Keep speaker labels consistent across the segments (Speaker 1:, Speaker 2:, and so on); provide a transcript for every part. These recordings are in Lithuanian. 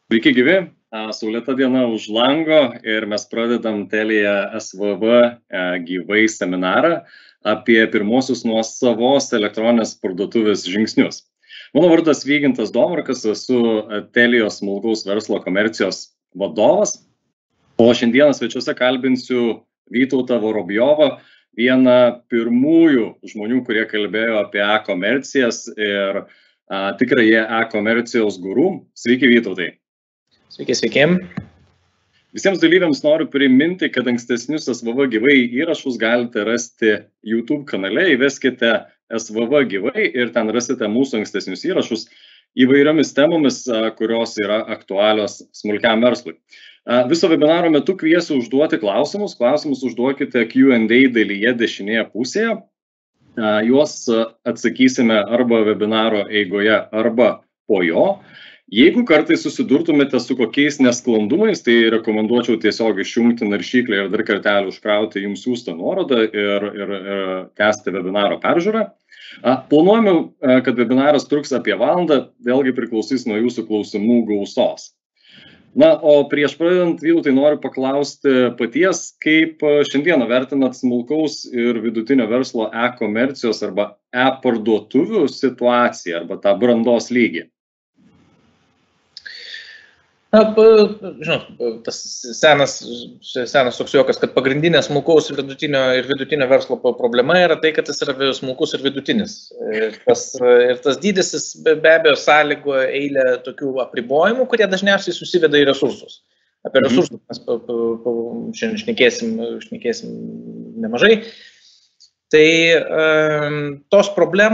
Speaker 1: Sveiki gyvi, saulėta diena už lango ir mes pradedam Telia SVV gyvai seminarą apie pirmosius nuosavos elektroninės parduotuvės žingsnius. Mano vardas Vygintas Domarkas, esu Telios smulkaus verslo komercijos vadovas, o šiandieną svečiuose kalbinsiu Vytautą Vorobjovą, vieną pirmųjų žmonių, kurie kalbėjo apie e-komercijas ir tikrai jie e-komercijos guru. Sveiki, Vytautai.
Speaker 2: Sveiki.
Speaker 1: Visiems dalyviams noriu priminti, kad ankstesnius SVV gyvai įrašus galite rasti YouTube kanale, įveskite SVV gyvai ir ten rasite mūsų ankstesnius įrašus įvairiomis temomis, kurios yra aktualios smulkiam verslui. Viso webinaro metu kviesiu užduoti klausimus. Klausimus užduokite Q&A dalyje dešinėje pusėje. Juos atsakysime arba webinaro eigoje, arba po jo. Jeigu kartais susidurtumėte su kokiais nesklandumais, tai rekomenduočiau tiesiog išjungti naršyklę ir dar kartelį užkrauti jums siųstą nuorodą ir tęsti webinaro peržiūrą. Planuojame, kad webinaras truks apie valandą, vėlgi priklausys nuo jūsų klausimų gausos. Na, o prieš pradedant, Vytautai, noriu paklausti paties, kaip šiandieną vertinat smulkaus ir vidutinio verslo e-komercijos arba e-parduotuvių situaciją arba tą brandos lygį.
Speaker 2: Na, žinot, tas senas toks juokas, kad pagrindinė smulkaus ir vidutinio verslo problema yra tai, kad jis yra smulkus ir vidutinis. Ir tas dydis be abejo sąlygoja eilę tokių apribojimų, kurie dažniausiai susiveda į resursus. Apie resursus mes šiandien šnekėsim nemažai. Tai tos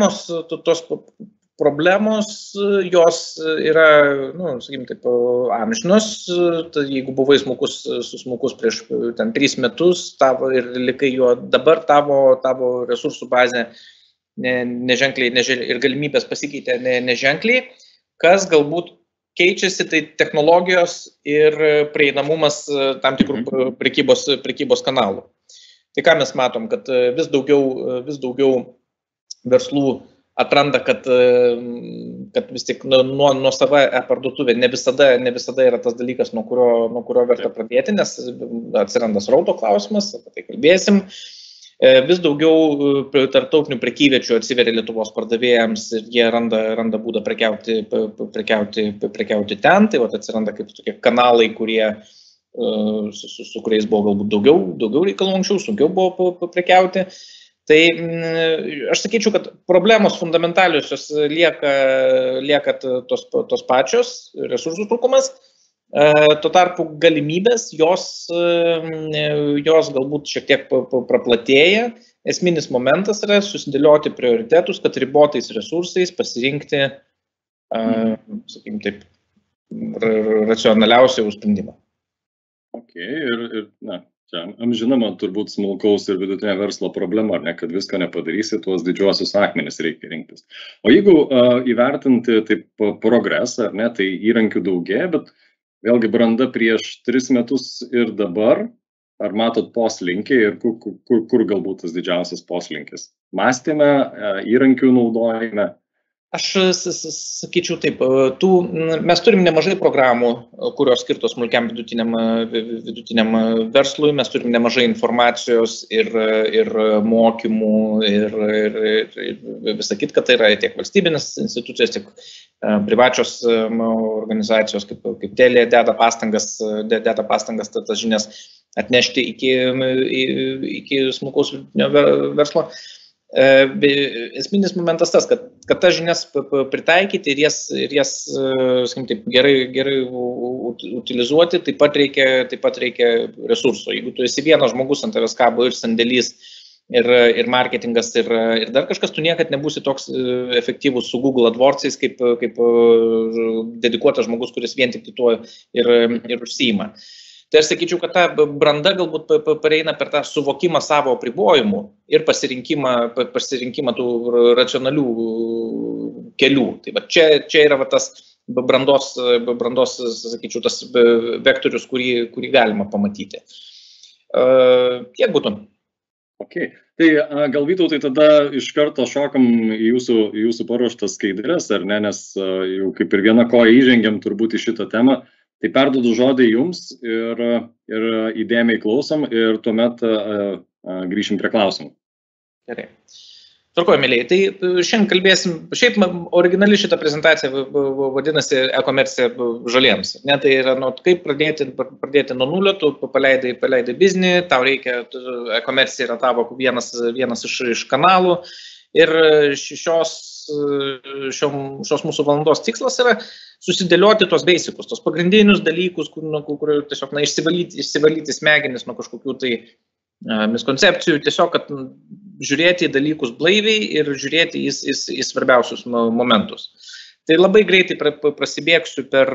Speaker 2: problemos, jos yra, sakykime taip, amžinos. Jeigu buvai smulkus prieš 3 metus ir likai jo, dabar tavo resursų bazė neženkliai ir galimybės pasikeitė neženkliai. Kas galbūt keičiasi, tai technologijos ir prieinamumas tam tikrų prekybos kanalų. Tai ką mes matom, kad vis daugiau verslų atranda, kad vis tik nuosava e-parduotuvė ne visada yra tas dalykas, nuo kurio verta pradėti, nes atsiranda srauto klausimas, apie tai kalbėsim. Vis daugiau tarptautinių prekyviečių atsiveria Lietuvos pardavėjams ir jie randa būdą prekiauti ten, tai atsiranda kaip tokie kanalai, su kuriais buvo galbūt daugiau reikalų anksčiau, sunkiau buvo prekiauti. Tai aš sakyčiau, kad problemos fundamentaliosios lieka tos pačios, resursų trūkumas, tuo tarpu galimybės, jos galbūt šiek tiek praplatėja. Esminis momentas yra susidėlioti prioritetus, kad ribotais resursais pasirinkti, sakykime taip, racionaliausią sprendimą.
Speaker 1: Čia amžinama turbūt smulkaus ir vidutinio verslo problema, kad visko nepadarysi, tuos didžiuosius akmenis reikia rinktis. O jeigu įvertinti taip progresą, tai įrankių daugėja, bet vėlgi branda prieš 3 metus ir dabar, ar matot poslinkį ir kur galbūt tas didžiausias poslinkis? Mąstyme, įrankių naudojime?
Speaker 2: Aš sakyčiau taip, mes turim nemažai programų, kurios skirtos smulkiam vidutiniam verslui, mes turim nemažai informacijos ir mokymų ir visą kitką, tai yra tiek valstybinės institucijos, tiek privačios organizacijos, kaip Telia deda pastangas tas žinias atnešti iki smulkaus vidutinio verslo. Esminis momentas tas, kad tas žinias pritaikyti ir jas taip, gerai utilizuoti, taip pat reikia resursų. Jeigu tu esi vienas žmogus, ant tavęs kabo ir sandėlys, ir marketingas, ir dar kažkas, tu niekad nebūsi toks efektyvus su Google AdWords'ais, kaip dedikuotas žmogus, kuris vien tik tuo ir užsiima. Tai aš sakyčiau, kad ta branda galbūt pareina per tą suvokimą savo apribojimų ir pasirinkimą tų racionalių kelių. Tai čia yra tas brandos, sakyčiau, tas vektorius, kurį galima pamatyti. Tiek būtų.
Speaker 1: Okay. Tai gal Vytautai tada iš karto šokam į jūsų paruoštas skaidres, ar ne, nes jau kaip ir viena koja įžengiam turbūt į šitą temą. Tai perduodu žodį jums ir įdėmiai klausom ir tuomet grįšim prie klausimų.
Speaker 2: Gerai. Tvarkoju, mėlyje. Tai šiandien kalbėsim, šiaip originali šita prezentacija vadinasi e-komercija žaliems. Ne, tai yra, kaip pradėti nuo nulio, tu paleidai biznį, tau reikia, e-komercija yra tavo vienas iš kanalų. Ir šios mūsų valandos tikslas yra susidėlioti tos basicus, tos pagrindinius dalykus, kur tiesiog išsivalyti smegenis nuo kažkokių tai miskoncepcijų, tiesiog, kad žiūrėti į dalykus blaiviai ir žiūrėti į svarbiausius momentus. Tai labai greitai prasibėgsiu per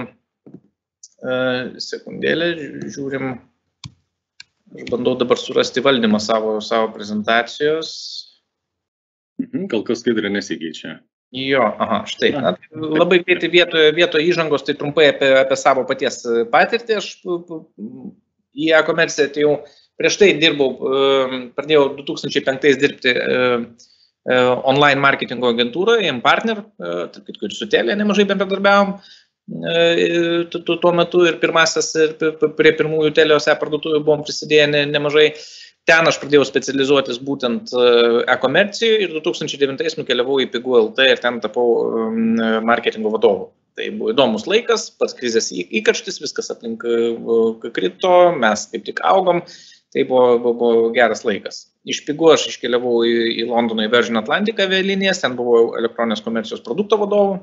Speaker 2: sekundėlę, žiūrim, aš bandau dabar surasti valdymą savo prezentacijos.
Speaker 1: Kol kas skaidrė nesikeičia.
Speaker 2: Jo, štai. Labai greitai vietoje įžangos, tai trumpai apie savo paties patirtį. Aš į e-komerciją atėjau, prieš tai pradėjau 2005 dirbti online marketingo agentūroje, M-Partner, tarp kitko ir su Telia nemažai bendradarbiavom tuo metu ir prie pirmųjų Telios e-parduotuvių buvom prisidėję nemažai. Ten aš pradėjau specializuotis būtent e-komercijoje ir 2009 nukeliavau į Pigų LT ir ten tapau marketingo vadovu. Tai buvo įdomus laikas, pats krizės įkarštis, viskas aplink krito, mes kaip tik augom, tai buvo geras laikas. Iš Pigų aš iškeliavau į Londoną į Virgin Atlantic avialinijas, ten buvau elektroninės komercijos produkto vadovu.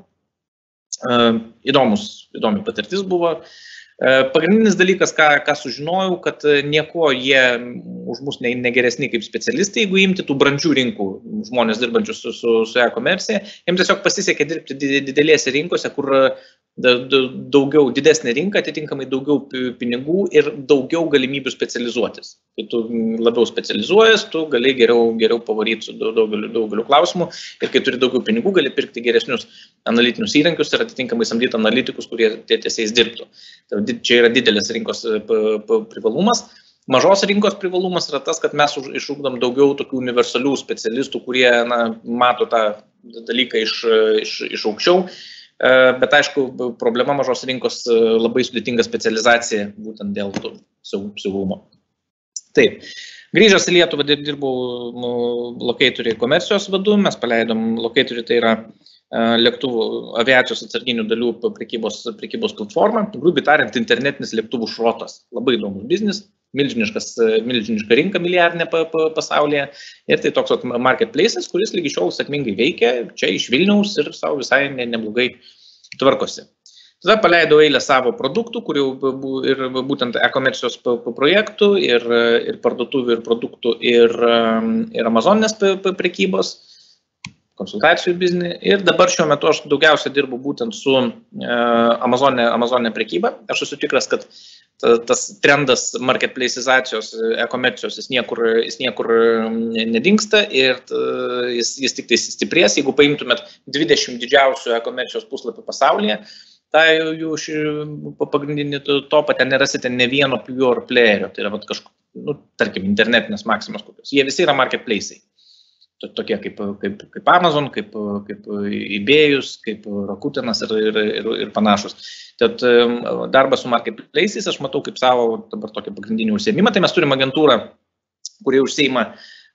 Speaker 2: Įdomi patirtis buvo. Pagrindinis dalykas, ką sužinojau, kad nieko jie už mus negeresni kaip specialistai, jeigu imti tų brandžių rinkų žmonės dirbančius su e-komercija, jiems tiesiog pasisekė dirbti didelėse rinkose, kur didesnė rinka, atitinkamai daugiau pinigų ir daugiau galimybių specializuotis. Kai tu labiau specializuojas, tu gali geriau pavaryti su daugeliu klausimų ir kai turi daugiau pinigų, gali pirkti geresnius analitinius įrankius ir atitinkamai samdyti analitikus, kurie tiesiais dirbtų. Čia yra didelės rinkos privalumas. Mažos rinkos privalumas yra tas, kad mes išugdom daugiau tokių universalių specialistų, kurie mato tą dalyką iš aukščiau. Bet aišku, problema mažos rinkos labai sudėtinga specializacija būtent dėl to saugumo. Taip, grįžęs į Lietuvą dirbau locatoriai komercijos vadu, mes paleidom locatoriai, tai yra lėktuvų aviacijos atsarginių dalių prekybos platforma, grubiai tariant, internetinis lėktuvų šrotas. Labai įdomus biznis, milžiniška rinka milijardinė pasaulyje ir tai toks marketplaces, kuris lygi šiol sėkmingai veikia čia iš Vilniaus ir savo visai neblogai tvarkosi. Tada paleidau eilę savo produktų, kurių ir būtent e-komercijos projektų, ir parduotuvių, ir produktų, ir Amazoninės prekybos, konsultacijų biznį. Ir dabar šiuo metu aš daugiausia dirbu būtent su Amazoninė prekyba. Aš esu tikras, kad tas trendas marketplacizacijos, e-komercijos, jis niekur nedingsta ir jis tik tai stiprės. Jeigu paimtumėt 20 didžiausių e-komercijos puslapių pasaulyje, tai jų pagrindinį topą ten nerasite ne vieno pure playerio, tai yra tarkim, internetinės maksimos kokios. Jie visi yra marketplace'ai. Tokie kaip Amazon, kaip eBay'us, kaip Rakutinas ir panašus. Tad darbas su marketplace'ais aš matau kaip savo dabar tokį pagrindinį užsiėmimą. Tai mes turim agentūrą, kurie užsiima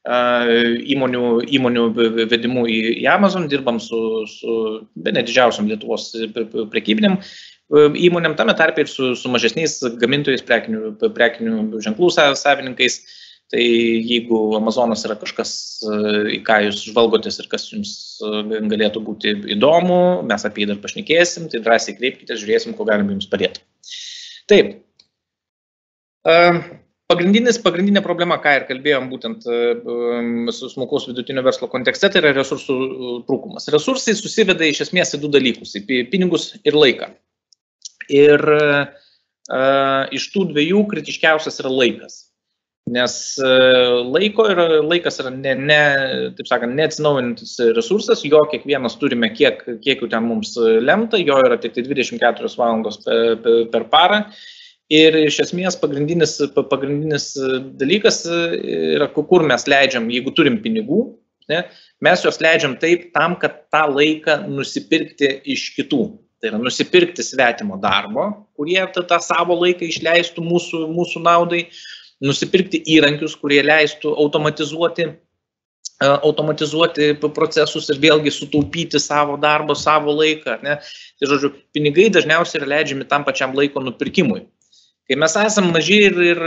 Speaker 2: įmonių vedimu į Amazon, dirbam su bene didžiausiam Lietuvos prekybiniam įmonėm, tame tarpe ir su mažesniais gamintojais, prekinių ženklų savininkais. Tai jeigu Amazonas yra kažkas, į ką jūs žvalgotės ir kas jums galėtų būti įdomu, mes apie jį dar pašnekėsim, tai drąsiai kreipkite, žiūrėsim, ko galim jums padėti. Taip. Pagrindinė problema, ką ir kalbėjom būtent su smulkaus vidutinio verslo kontekste, tai yra resursų trūkumas. Resursai susiveda iš esmės į du dalykus, į pinigus ir laiką. Ir iš tų dviejų kritiškiausias yra laikas. Nes laikas yra taip sakant, neatsinaujinantis resursas, jo kiekvienas turime, kiek jau ten mums lemta, jo yra tik 24 valandos per parą. Ir iš esmės pagrindinis dalykas yra, kur mes leidžiam, jeigu turim pinigų, ne, mes juos leidžiam taip tam, kad tą laiką nusipirkti iš kitų. Tai yra nusipirkti svetimo darbo, kurie tą savo laiką išleistų mūsų naudai, nusipirkti įrankius, kurie leistų automatizuoti procesus ir vėlgi sutaupyti savo darbo, savo laiką. Ne? Tai žodžiu, pinigai dažniausiai yra leidžiami tam pačiam laiko nupirkimui. Kai mes esame maži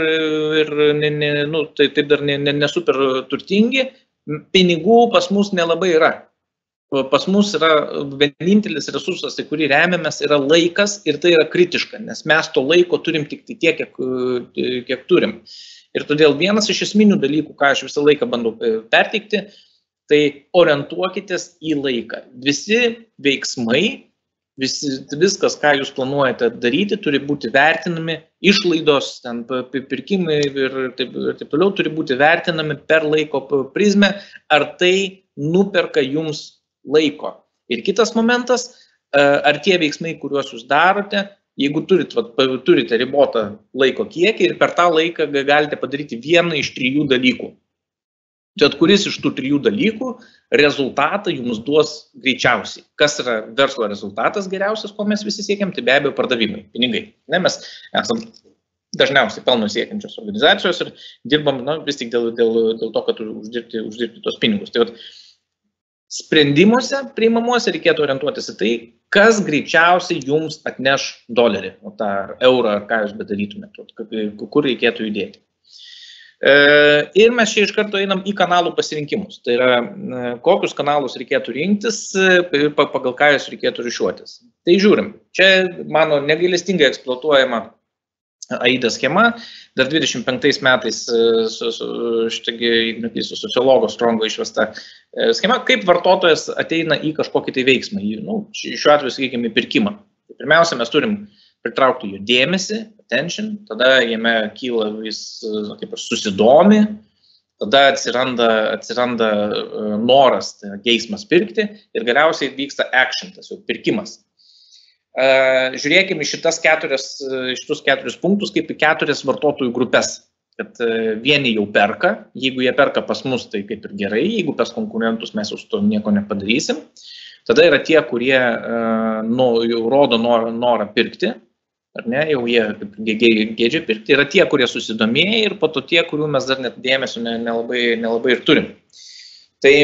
Speaker 2: tai taip dar nesuper turtingi, pinigų pas mus nelabai yra. Pas mus yra vienintelis resursas, į kurį remiamės, yra laikas ir tai yra kritiška, nes mes to laiko turim tik tiek, kiek turim. Ir todėl vienas iš esminių dalykų, ką aš visą laiką bandau perteikti, tai orientuokitės į laiką. Visi veiksmai, viskas, ką jūs planuojate daryti, turi būti vertinami, išlaidos, pirkimai ir taip toliau turi būti vertinami per laiko prizmę, ar tai nuperka jums laiko. Ir kitas momentas, ar tie veiksmai, kuriuos jūs darote, jeigu turite ribotą laiko kiekį ir per tą laiką galite padaryti vieną iš 3 dalykų. Bet kuris iš tų 3 dalykų rezultatą jums duos greičiausiai. Kas yra verslo rezultatas geriausias, ko mes visi siekiam, tai be abejo pardavimai, pinigai. Ne, mes esam dažniausiai pelno siekiančios organizacijos ir dirbam vis tik dėl to, kad uždirbti tos pinigus. Tai sprendimuose priimamuose reikėtų orientuotis į tai, kas greičiausiai jums atneš $1, tą eurą ar ką jūs bedarytumėte, kur reikėtų judėti. Ir mes čia iš karto einam į kanalų pasirinkimus. Tai yra, kokius kanalus reikėtų rinktis, pagal ką jūs reikėtų ryšiuotis. Tai žiūrim, čia mano negailestingai eksploatuojama AIDA schema, dar 25 metais su sociologo Strongo išvesta schema, kaip vartotojas ateina į kažkokį tai veiksmą, šiuo atveju, sakykime, į pirkimą. Pirmiausia, mes turim pritraukti jo dėmesį, attention, tada jame kyla vis susidomi, tada atsiranda noras, tai geismas pirkti ir galiausiai vyksta action, tas jau pirkimas. Žiūrėkime šitus 4 punktus kaip į 4 vartotojų grupės, kad vieni jau perka, jeigu jie perka pas mus, tai kaip ir gerai, jeigu pas konkurentus mes jau su to nieko nepadarysim. Tada yra tie, kurie jau rodo norą pirkti, ar ne, jau jie geidžia pirkti, yra tie, kurie susidomėja ir po to tie, kurių mes dar net dėmesio nelabai ir turim. Tai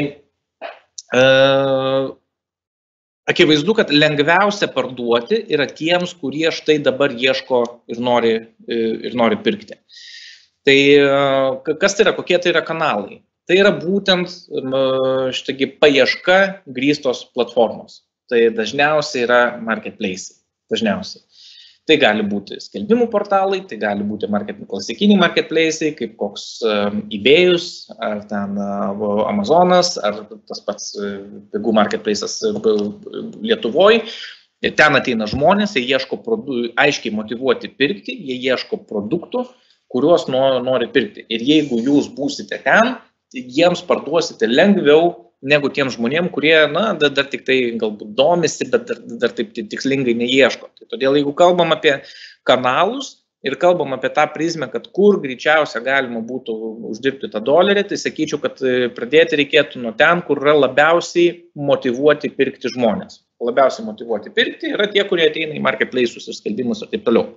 Speaker 2: akivaizdu, kad lengviausia parduoti yra tiems, kurie štai dabar ieško ir nori pirkti. Tai kas tai yra, kokie tai yra kanalai? Tai yra būtent paieška grįstos platformos. Tai dažniausiai yra marketplace. Dažniausiai. Tai gali būti skelbimų portalai, tai gali būti klasikiniai marketplace'ai, kaip koks eBay'us, ar ten Amazonas, ar tas pats pigų marketplace'as Lietuvoje. Ten ateina žmonės, jie ieško aiškiai motyvuoti pirkti, jie ieško produktų, kuriuos nori pirkti. Ir jeigu jūs būsite ten, jiems parduosite lengviau negu tiem žmonėm, kurie dar tik tai galbūt domisi, bet dar taip tikslingai neieško. Tai todėl, jeigu kalbam apie kanalus ir kalbam apie tą prizmę, kad kur greičiausia galima būtų uždirbti tą $1, tai sakyčiau, kad pradėti reikėtų nuo ten, kur yra labiausiai motyvuoti pirkti žmonės. Labiausiai motyvuoti pirkti yra tie, kurie ateina į marketplace'us ir skelbimus ir taip toliau.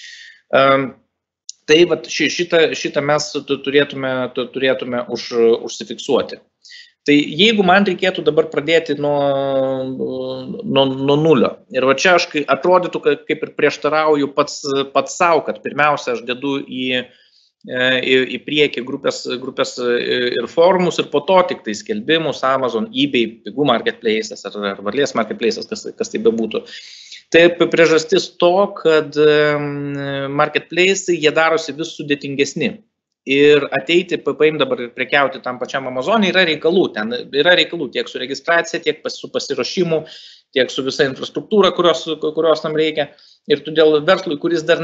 Speaker 2: Tai šitą mes turėtume užsifiksuoti. Tai jeigu man reikėtų dabar pradėti nuo nulio, ir va čia aš atrodytų, kaip ir prieštarauju pats savo, kad pirmiausia aš dedu į priekį grupės ir forumus ir po to tik tai skelbimus, Amazon, eBay, pigų marketplace'as ar varlės marketplace'as, kas tai bebūtų. Tai priežastis to, kad marketplace'ai jie darosi vis sudėtingesni. Ir ateiti, paim dabar ir prekiauti tam pačiam Amazon'e yra reikalų. Ten yra reikalų tiek su registracija, tiek su pasiruošimu, tiek su visa infrastruktūra, kurios tam reikia. Ir todėl verslui, kuris dar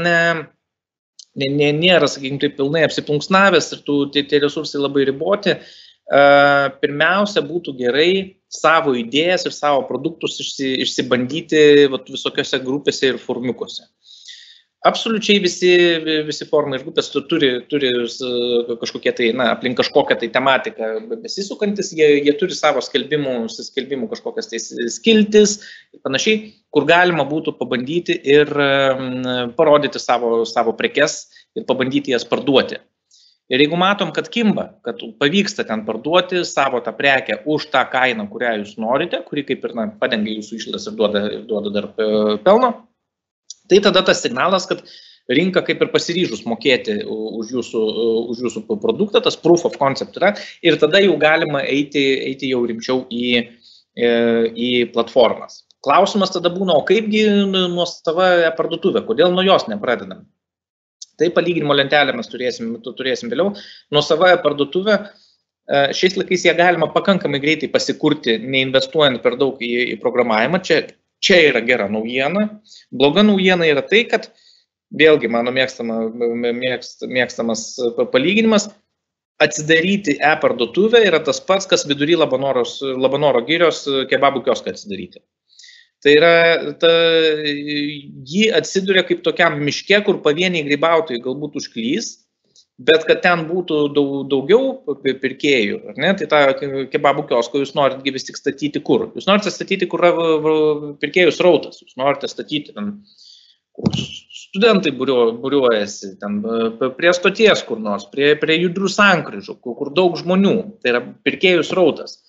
Speaker 2: nėra, sakykime, taip pilnai apsiplunksnavęs ir tie resursai labai riboti, pirmiausia būtų gerai savo idėjas ir savo produktus išsibandyti visokiose grupėse ir formiukose. Absoliučiai visi formai ir grupės turi kažkokie tai, aplink kažkokią tai tematiką besisukantis, jie turi savo skelbimų kažkokias tai skiltis ir panašiai, kur galima būtų pabandyti ir parodyti savo prekes ir pabandyti jas parduoti. Ir jeigu matom, kad kimba, kad pavyksta ten parduoti savo tą prekę už tą kainą, kurią jūs norite, kuri kaip ir padengia jūsų išlaidas ir duoda dar pelno, tai tada tas signalas, kad rinka kaip ir pasiryžus mokėti už jūsų produktą, tas proof of concept yra, ir tada jau galima eiti jau rimčiau į platformas. Klausimas tada būna, o kaipgi nuosava parduotuvė, kodėl nuo jos nepradedam? Tai palyginimo lentelę mes turėsim vėliau. Nuosava parduotuvė, šiais laikais ją galima pakankamai greitai pasikurti, neinvestuojant per daug į programavimą. Čia yra gera naujiena. Bloga naujiena yra tai, kad vėlgi mano mėgstamas palyginimas, atsidaryti e-parduotuvę yra tas pats, kas vidury Labanoro girios kebabų kioską atsidaryti. Tai yra, jį atsiduria kaip tokiam miške, kur pavieniai grybautojai galbūt užklys, bet kad ten būtų daugiau pirkėjų, ar ne? Tai tą kebabų kioską jūs norite vis tik statyti kur? Jūs norite statyti, kur pirkėjų srautas, jūs norite statyti ten, kur studentai būriuojasi, ten prie stoties kur nors, prie judrių sankryžų, kur daug žmonių, tai yra pirkėjų srautas.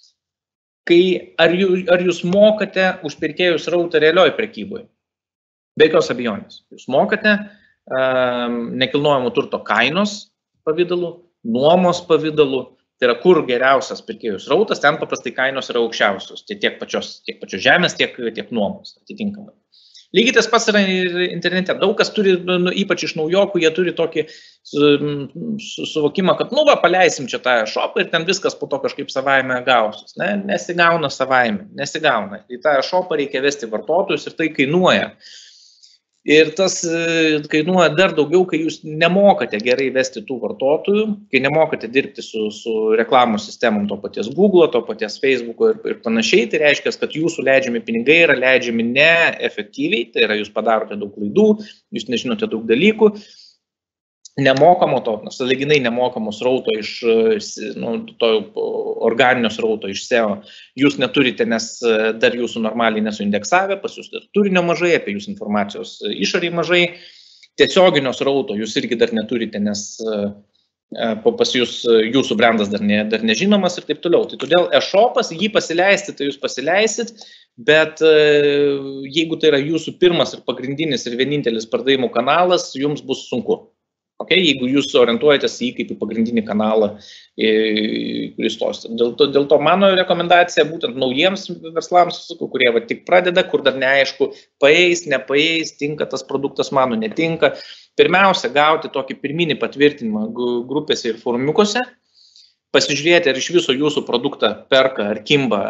Speaker 2: Ar jūs mokate už pirkėjų srautą realioj prekyboje? Be jokios abejonės. Jūs mokate nekilnojamo turto kainos pavidalu, nuomos pavidalu, tai yra kur geriausias pirkėjų srautas, ten paprastai kainos yra aukščiausios, tai tiek pačios žemės, tiek nuomos atitinkamai. Lygiai tas pats yra ir internete. Daug kas turi, ypač iš naujokų, jie turi tokį suvokimą, kad, paleisim čia tą shopą ir ten viskas po to kažkaip savaime gausis. Ne, nesigauna savaime, nesigauna. Į tą shopą reikia vesti vartotojus ir tai kainuoja. Ir tas kainuoja dar daugiau, kai jūs nemokate gerai vesti tų vartotojų, kai nemokate dirbti su reklamos sistemom to paties Google, to paties Facebook'o ir panašiai. Tai reiškia, kad jūsų leidžiami pinigai yra leidžiami neefektyviai, tai yra jūs padarote daug klaidų, jūs nežinote daug dalykų. Nemokamo to, sąlyginai nemokamo srauto to organinio srauto iš SEO jūs neturite, nes dar jūsų normaliai nesuindeksavę, pas jūs dar turinio mažai, apie jūsų informacijos išoriai mažai, tiesioginio srauto jūs irgi dar neturite, nes pas jūsų brandas dar nežinomas ir taip toliau. Tai todėl e-shopas, jį pasileisti, tai jūs pasileisit, bet jeigu tai yra jūsų pirmas ir pagrindinis ir vienintelis pardavimų kanalas, jums bus sunku. Okay, jeigu jūs orientuojatės į jį kaip į pagrindinį kanalą, kuris tos. Dėl to mano rekomendacija būtent naujiems verslams, kurie tik pradeda, kur dar neaišku, paeis, nepaeis, tinka tas produktas, mano netinka. Pirmiausia, gauti tokį pirminį patvirtinimą grupėse ir forumiukose, pasižiūrėti, ar iš viso jūsų produktą perka, ar kimba,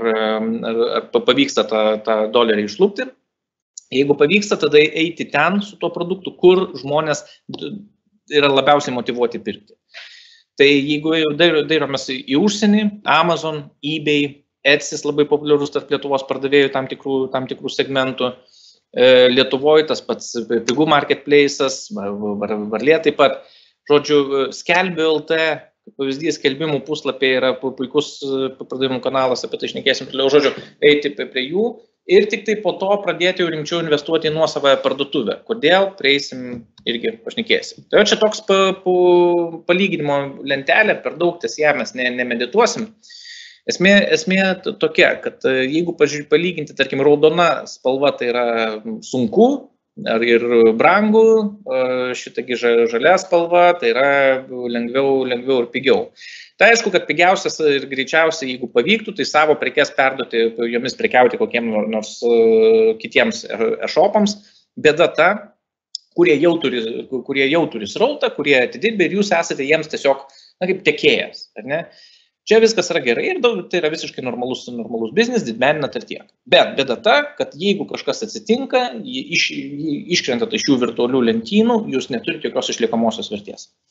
Speaker 2: ar pavyksta tą dolerį išlupti. Jeigu pavyksta, tada eiti ten su tuo produktu, kur žmonės yra labiausiai motyvuoti pirkti. Tai jeigu dairomės į užsienį, Amazon, eBay, Etsy labai populiarus tarp Lietuvos pardavėjų tam tikrų segmentų, Lietuvoje tas pats pigų marketplace'as, Varlė taip pat. Žodžiu, Skelbiu LT, pavyzdys, skelbimų puslapiai yra puikus pardavimų kanalas, apie tai šnekėsim toliau, žodžiu, eiti prie jų. Ir tik tai po to pradėti jau rimčiau investuoti į nuosavąją parduotuvę. Kodėl? Prieisim irgi pašnekėsim. Tai čia toks palyginimo lentelė, per daug ties ją mes nemedituosim. Esmė tokia, kad jeigu palyginti, tarkim, raudona spalva, tai yra sunku ir brangu, šitagi žalia spalva, tai yra lengviau ir pigiau. Tai aišku, kad pigiausias ir greičiausiai, jeigu pavyktų, tai savo prekes perduoti, jomis prekiauti kokiem nors kitiems e-shopams. Bėda ta, kurie jau turi srautą, kurie atidirbė ir jūs esate jiems tiesiog kaip tiekėjas. Ar ne? Čia viskas yra gerai ir tai yra visiškai normalus biznis, didmeninat ir tiek. Bet bėda ta, kad jeigu kažkas atsitinka, iškrentat iš jų virtualių lentynų, jūs neturite jokios išliekamosios vertės.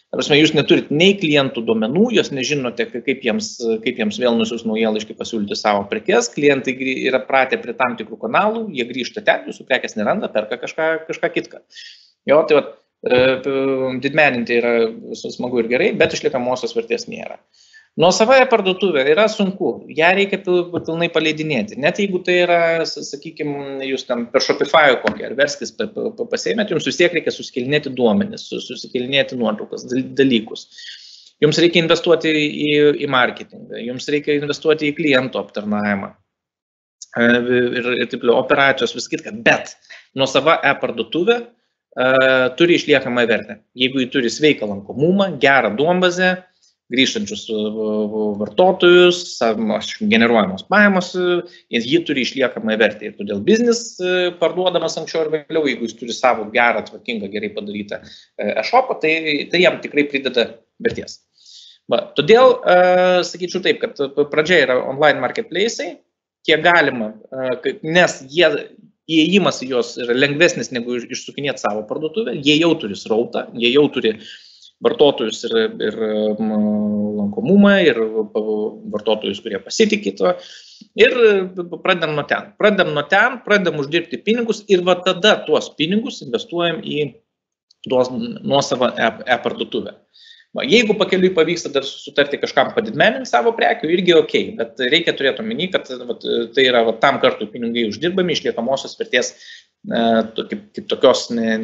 Speaker 2: Jūs neturit nei klientų duomenų, jūs nežinote, kaip jiems vėl nusiųs naujienlaiškį pasiūlyti savo prekes, klientai yra pratę prie tam tikrų kanalų, jie grįžta ten, jūsų prekės neranda, perka kažką kitką. Jo, tai vat, didmeninti yra smagu ir gerai, bet išliekamosios vertės nėra. Nuosavąją parduotuvę yra sunku, ją reikia pilnai paleidinėti. Net jeigu tai yra, sakykime, jūs ten per Shopify kokį ar Verskis pasiėmėt, jums vis tiek reikia susikelinėti duomenis, susikelinėti nuotraukas, dalykus. Jums reikia investuoti į marketingą, jums reikia investuoti į klientų aptarnavimą ir taip operacijos, vis kitką. Bet nuosava e-parduotuvė turi išliekamą vertę. Jeigu jį turi sveiką lankomumą, gerą duombazę, grįžtančius vartotojus, generuojamos pajamos, jį turi išliekamą vertę. Ir todėl biznis parduodamas anksčiau ir vėliau, jeigu jis turi savo gerą, tvarkingą, gerai padarytą e-shopą, tai jam tikrai prideda vertės. Todėl sakyčiau taip, kad pradžia yra online marketplace'ai, kiek galima, nes įėjimas į juos yra lengvesnis negu išsukinėti savo parduotuvę, jie jau turi srautą, jie jau turi vartotojus ir lankomumą, ir vartotojus, kurie pasitikė to. Ir pradedam nuo ten. Pradedam uždirbti pinigus ir va tada tuos pinigus investuojam į nuosavą e-parduotuvę. Jeigu pakeliui pavyksta dar sutarti kažkam padidmeninti savo prekių, irgi ok, bet reikia turėti omeny, kad tai yra tam kartui pinigai uždirbami, išliekamosios vertės kaip tokios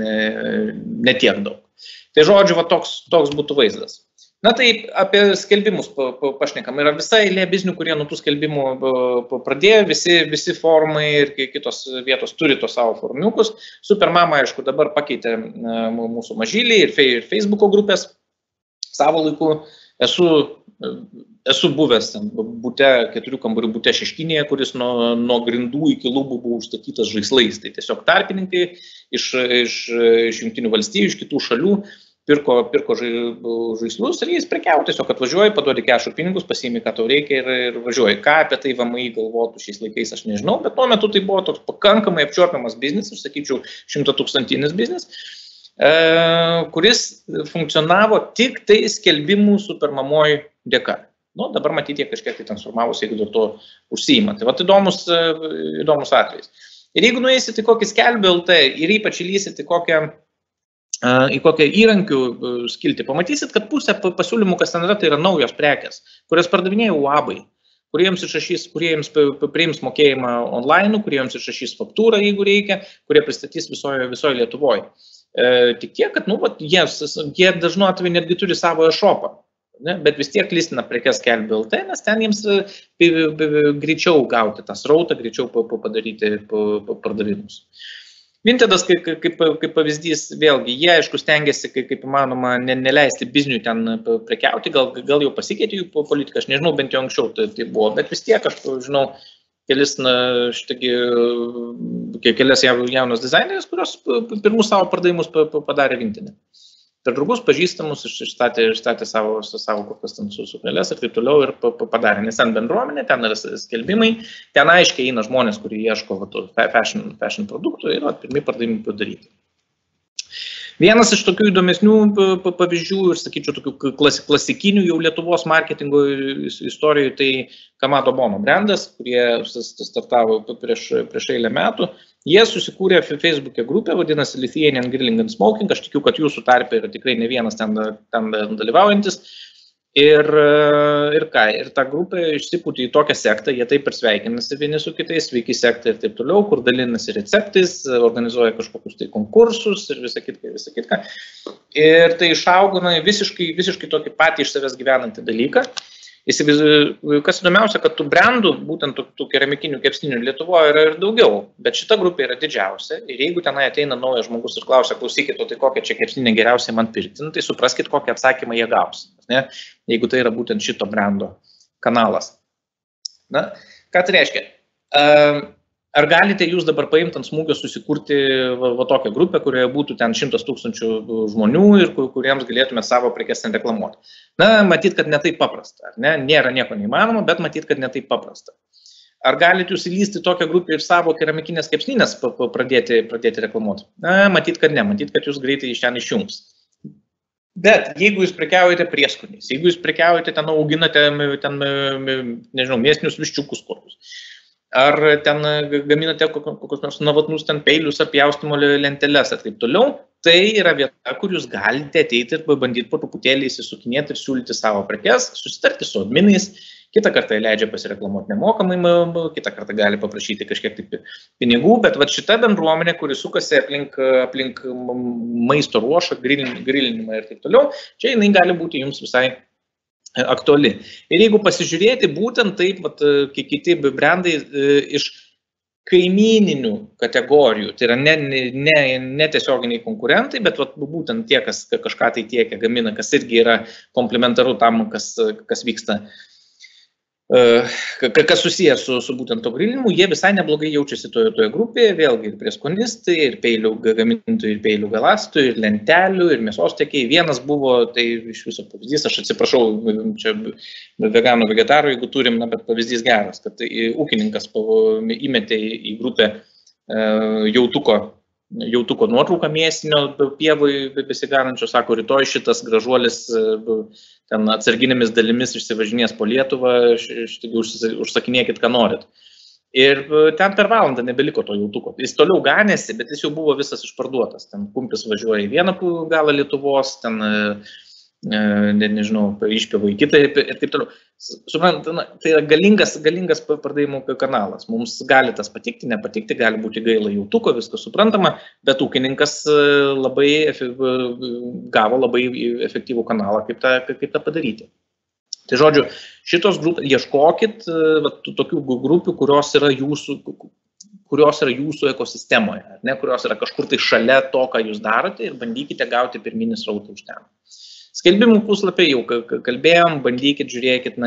Speaker 2: netiek daug. Tai žodžiu, toks būtų vaizdas. Na tai apie skelbimus pašnekam. Yra visa eilė biznių, kurie nuo tų skelbimų pradėjo, visi forumai ir kitos vietos turi tos savo forumiukus. Supermama, aišku, dabar pakeitė mūsų mažylį ir Facebooko grupės savo laiku. Esu buvęs ten bute, 4 kambarių bute Šeškinėje, kuris nuo grindų iki lubų buvo užstatytas žaislais. Tai tiesiog tarpininkai iš Jungtinių valstijų, iš kitų šalių pirko žaislus ir jais prekiavo. Tiesiog atvažiuoji, paduodi kešo pinigus, pasiimi, ką tau reikia ir važiuoji. Ką apie tai VMI galvotų šiais laikais, aš nežinau, bet tuo metu tai buvo toks pakankamai apčiuopiamas biznis, aš sakyčiau, 100-tūkstantinis biznis, kuris funkcionavo tik tai skelbimų Supermamoj dėka. Nu, dabar matyti, jie kažkiek tai transformavosi, jeigu dėl to užsiima. Tai vat įdomus atvejais. Ir jeigu nueisit į kokį Skelbiu.lt ir ypač įlysit į kokią įrankių skiltį, pamatysit, kad pusė pasiūlymų, kas ten yra, tai yra naujos prekės, kurias pardavinėja UABai, kurie jiems priims mokėjimą online, kurie jiems išrašys faktūrą, jeigu reikia, kurie pristatys visoje Lietuvoje. Tik tiek, kad jie dažnu atveju netgi turi savo e-shopą, bet vis tiek listina prekes Skelbiu.lt, nes ten jiems greičiau gauti tą srautą, greičiau padaryti pardavimus. Vintedas, kaip pavyzdys, vėlgi, jie, aišku, stengiasi, kaip įmanoma, neleisti bizniui ten prekiauti, gal jau pasikeitė jų politika, aš nežinau, bent jau anksčiau tai buvo, bet vis tiek, aš žinau, kelias jaunos dizaineris, kurios pirmus savo pardavimus padarė Vintenė. Per draugus pažįstamus išstatė savo kokias ten sukneles ir taip toliau ir padarė. Nes ten bendruomenė, ten yra skelbimai, ten aiškiai eina žmonės, kurie ieško fashion produktų ir pirmi pardavimai padaryti. Vienas iš tokių įdomesnių pavyzdžių ir, sakyčiau, tokių klasikinių jau Lietuvos marketingo istorijų, tai Kamado Bono brandas, kurie startavo prieš eilę metų. Jie susikūrė Facebook'e grupę, vadinasi Lithuanian Grilling and Smoking, aš tikiu, kad jūsų tarpe yra tikrai ne vienas ten dalyvaujantis. Ir ta grupė išsipūtė į tokią sektą, jie taip ir sveikinasi vieni su kitais, sveiki sektai ir taip toliau, kur dalinasi receptais, organizuoja kažkokius tai konkursus ir visą kitką. Ir tai išaugo visiškai tokį patį iš savęs gyvenantį dalyką. Kas įdomiausia, kad tų brandų, būtent tų keramikinių kepsninių Lietuvoje yra ir daugiau, bet šita grupė yra didžiausia ir jeigu tenai ateina naujas žmogus ir klausia, klausykit, tai kokią čia kepsninę geriausiai man pirkti, tai supraskit, kokį atsakymą jie gaus, ne? Jeigu tai yra būtent šito brando kanalas. Na, ką tai reiškia? Ar galite jūs dabar paimti ant smūgio susikurti tokią grupę, kurioje būtų ten 100 000 žmonių ir kuriems galėtume savo prekes ten reklamuoti? Na, matyt, kad ne taip paprasta. Nėra nieko neįmanoma, bet matyt, kad ne taip paprasta. Ar galite jūs įlysti tokią grupę ir savo keramikinės kepsninės pradėti reklamuoti? Na, matyt, kad ne. Matyt, kad jūs greitai iš ten išjungs. Bet jeigu jūs prekiaujate prieskoniais, jeigu jūs prekiaujate ten auginate ten, nežinau, mėsinius viščiukus kokius, ar ten gaminate kokius nors novatnus ten peilius ar pjaustymo lenteles ir taip toliau, tai yra vieta, kur jūs galite ateiti ir bandyti po truputėlį įsisukinėti ir siūlyti savo prekes, susitarti su adminais, kitą kartą leidžia pasireklamuoti nemokamai, kitą kartą gali paprašyti kažkiek taip pinigų, bet vat šita bendruomenė, kuri sukasi aplink maisto ruošą, grilinimą ir taip toliau, čia jinai gali būti jums visai aktuali. Ir jeigu pasižiūrėti būtent taip, vat, kiti brandai iš kaimyninių kategorijų, tai yra ne tiesioginiai konkurentai, bet vat, būtent tie, kas kažką tai tiekia, gamina, kas irgi yra komplementaru tam, kas vyksta, kas susijęs su būtent to grillinimu, jie visai neblogai jaučiasi toje grupėje, vėlgi ir prieskonistai, ir peilių gamintojai, ir peilių galastytojai, ir lentelių, ir mėsos tiekėjai. Vienas buvo, tai iš viso pavyzdys, aš atsiprašau, čia veganų, vegetarų, jeigu turim, bet pavyzdys geras, kad ūkininkas įmetė į grupę jautuko nuotrauką mėsinio pievui besigarančio, sako, rytoj šitas gražuolis ten atsarginėmis dalimis išsivažinės po Lietuvą, užsakinėkit, ką norit. Ir ten per valandą nebeliko to jautuko. Jis toliau ganėsi, bet jis jau buvo visas išparduotas. Ten kumpis važiuoja į vieną galą Lietuvos, ten, nežinau, išpėvo į kitą ir taip toliau. Suprantate, tai yra galingas pardavimų kanalas. Mums gali tas patikti, nepatikti, gali būti gaila jautuko, viskas suprantama, bet ūkininkas gavo labai efektyvų kanalą, kaip tą padaryti. Tai žodžiu, šitos grupės, ieškokit tokių grupių, kurios yra jūsų ekosistemoje, ne, kurios yra kažkur tai šalia to, ką jūs darote ir bandykite gauti pirminį srautą iš ten. Skelbimų puslapiai jau kalbėjom, bandykit, žiūrėkit,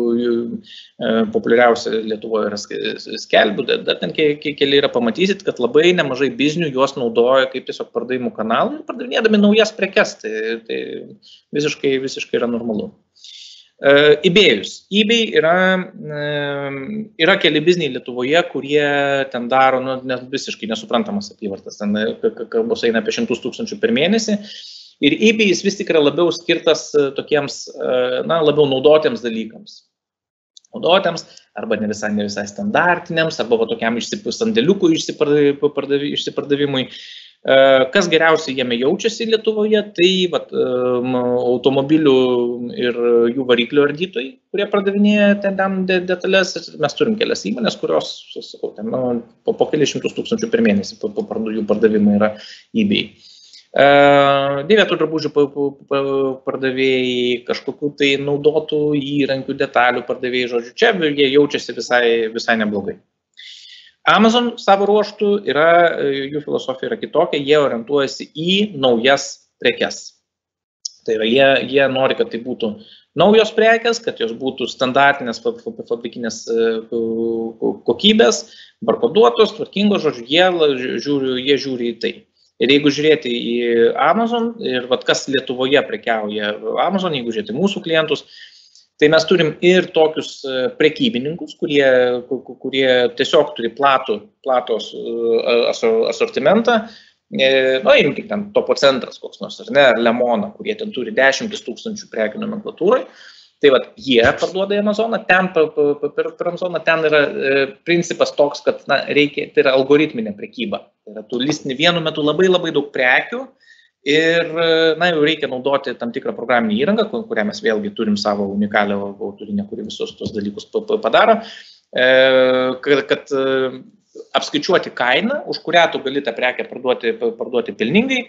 Speaker 2: jų populiariausia Lietuvoje yra skelbių, dar ten keli yra, pamatysit, kad labai nemažai biznių juos naudoja kaip tiesiog pardavimų kanalų, pardavinėdami naujas prekes, tai visiškai yra normalu. eBay'us. eBay yra keli bizniai Lietuvoje, kurie ten daro visiškai nesuprantamas apyvartas, ten kalbos eina apie 100 000 per mėnesį. Ir eBay'is vis tik yra labiau skirtas tokiems, labiau naudotiems dalykams. Naudotiems, arba ne visai standartiniams, arba tokiam sandėliukui išsipardavimui. Kas geriausiai jame jaučiasi Lietuvoje, tai automobilių ir jų variklių ardytojai, kurie pardavinėja ten detalės. Mes turim kelias įmonės, kurios, po kelius šimtus tūkstančių per mėnesį jų pardavimai yra eBay. Dėvėtų drabužių pardavėjai, kažkokių tai naudotų įrankių, detalių pardavėjai, žodžiu, čia jie jaučiasi visai neblogai. Amazon savo ruoštų jų filosofija yra kitokia, jie orientuojasi į naujas prekes. Tai yra, jie nori, kad tai būtų naujos prekes, kad jos būtų standartinės fabrikinės kokybės, barkoduotos, tvarkingos, žodžiu, jie žiūri į tai. Ir jeigu žiūrėti į Amazon, ir kas Lietuvoje prekiauja Amazon, jeigu žiūrėti mūsų klientus, tai mes turim ir tokius prekybininkus, kurie tiesiog turi platų asortimentą. Imkime ten Topo centras koks nors, ar ne, Lemoną, kurie ten turi 10 000 prekių nomenklatūrai. Tai jie parduoda į Amazoną, per Amazoną ten yra principas toks, kad reikia, tai yra algoritminė prekyba. Tai yra, tu listini vienu metu labai daug prekių ir jau reikia naudoti tam tikrą programinį įrangą, kurią mes vėlgi turim savo unikalią autorinę, kuri visus tos dalykus padaro, kad apskaičiuoti kainą, už kurią tu gali tą prekę parduoti pelningai.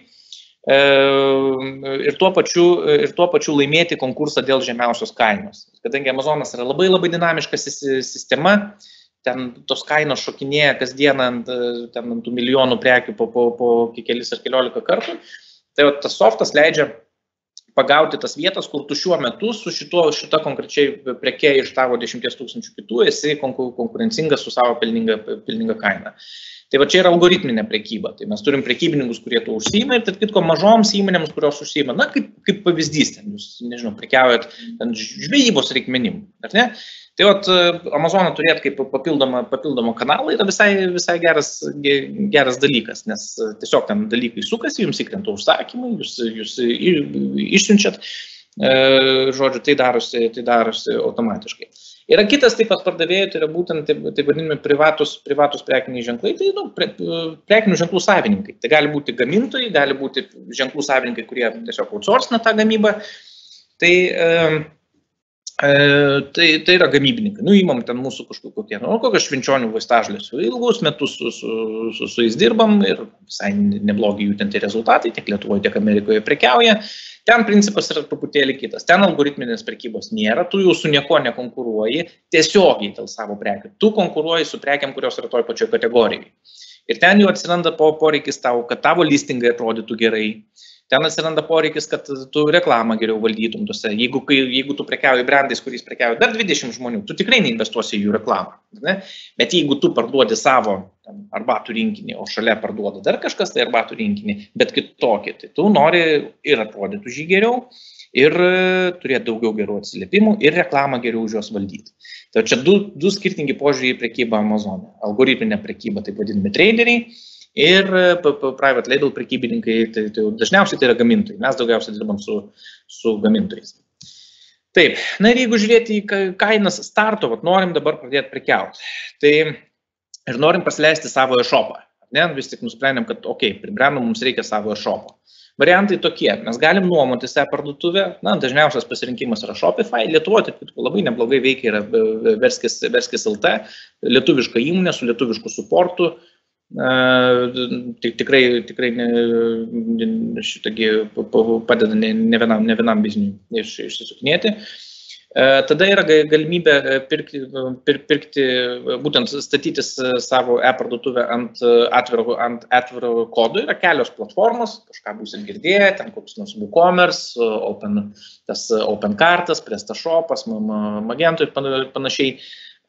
Speaker 2: Ir tuo pačiu laimėti konkursą dėl žemiausios kainos. Kadangi Amazonas yra labai dinamiška sistema, ten tos kainos šokinėja kasdieną ant tų milijonų prekių po kelis ar keliolika kartų, tai tas softas leidžia pagauti tas vietas, kur tu šiuo metu su šita konkrečiai preke iš tavo 10 000 kitų esi konkurencingas su savo pelninga kaina. Tai čia yra algoritminė prekyba. Tai mes turim prekybininkus, kurie to užsiima ir tarp kitko mažoms įmonėms, kurios užsiima, kaip pavyzdys, ten jūs, nežinau, prekiaujat žvejybos reikmenim, ar ne? Tai vat Amazoną turėti kaip papildomą kanalą yra visai geras dalykas, nes tiesiog ten dalykai sukasi, jums įkrenta užsakymai, jūs išsiunčiat, žodžiu, tai darosi automatiškai. Yra kitas tipas pardavėjų, tai yra būtent taip vadinami privatus prekiniai ženklai, tai prekinių ženklų savininkai. Tai gali būti gamintojai, gali būti ženklų savininkai, kurie tiesiog outsourcina tą gamybą. Tai yra gamybininkai. Įmam ten mūsų kokios švenčionių vaistažolės. Ilgus metus su jais dirbam ir visai neblogi jų ten tie rezultatai, tiek Lietuvoje, tiek Amerikoje prekiauja. Ten principas yra truputėlį kitas. Ten algoritminės prekybos nėra, tu jau su nieko nekonkuruoji, tiesiogiai dėl savo prekių. Tu konkuruoji su prekiam, kurios yra toj pačioj kategorijai. Ir ten jau atsiranda poreikis tau, kad tavo listingai atrodytų gerai. Ten atsiranda poreikis, kad tu reklamą geriau valdytum tose. Jeigu tu prekiauji brandais, kuriais prekiauji dar 20 žmonių, tu tikrai neinvestuosi į jų reklamą. Ne? Bet jeigu tu parduodi savo arbatų rinkinį, o šalia parduoda dar kažkas tai arbatų rinkinį, bet kitokį, tai tu nori ir atrodyti už jį geriau, ir turėti daugiau gerų atsiliepimų, ir reklamą geriau už juos valdyti. Tai čia du skirtingi požiūriai į prekybą Amazone. Algoritminė prekyba, taip vadinami traderiai, ir private label prekybininkai, tai dažniausiai tai yra gamintojai. Mes daugiausiai dirbam su gamintojais. Taip, na ir jeigu žiūrėti į kainas starto, norim dabar pradėti prekiauti. Tai ir norim pasileisti savo e-shopą. Vis tik nusprendėm, kad pribrendom, mums reikia savo e-shopą. Variantai tokie. Mes galim nuomotis e-parduotuvę. Dažniausias pasirinkimas yra Shopify. Lietuvoje labai neblogai veikia yra Verskis LT, lietuviška įmonė su lietuvišku suportu. Tikrai šitagi padeda ne vienam bizniui išsisukinėti. Tada yra galimybė pirkti, būtent statytis savo e-parduotuvę ant atviro kodo. Yra kelios platformos, kažką būsit girdėję, ten koks nors WooCommerce, OpenCartas, PrestaShopas, Magento ir panašiai.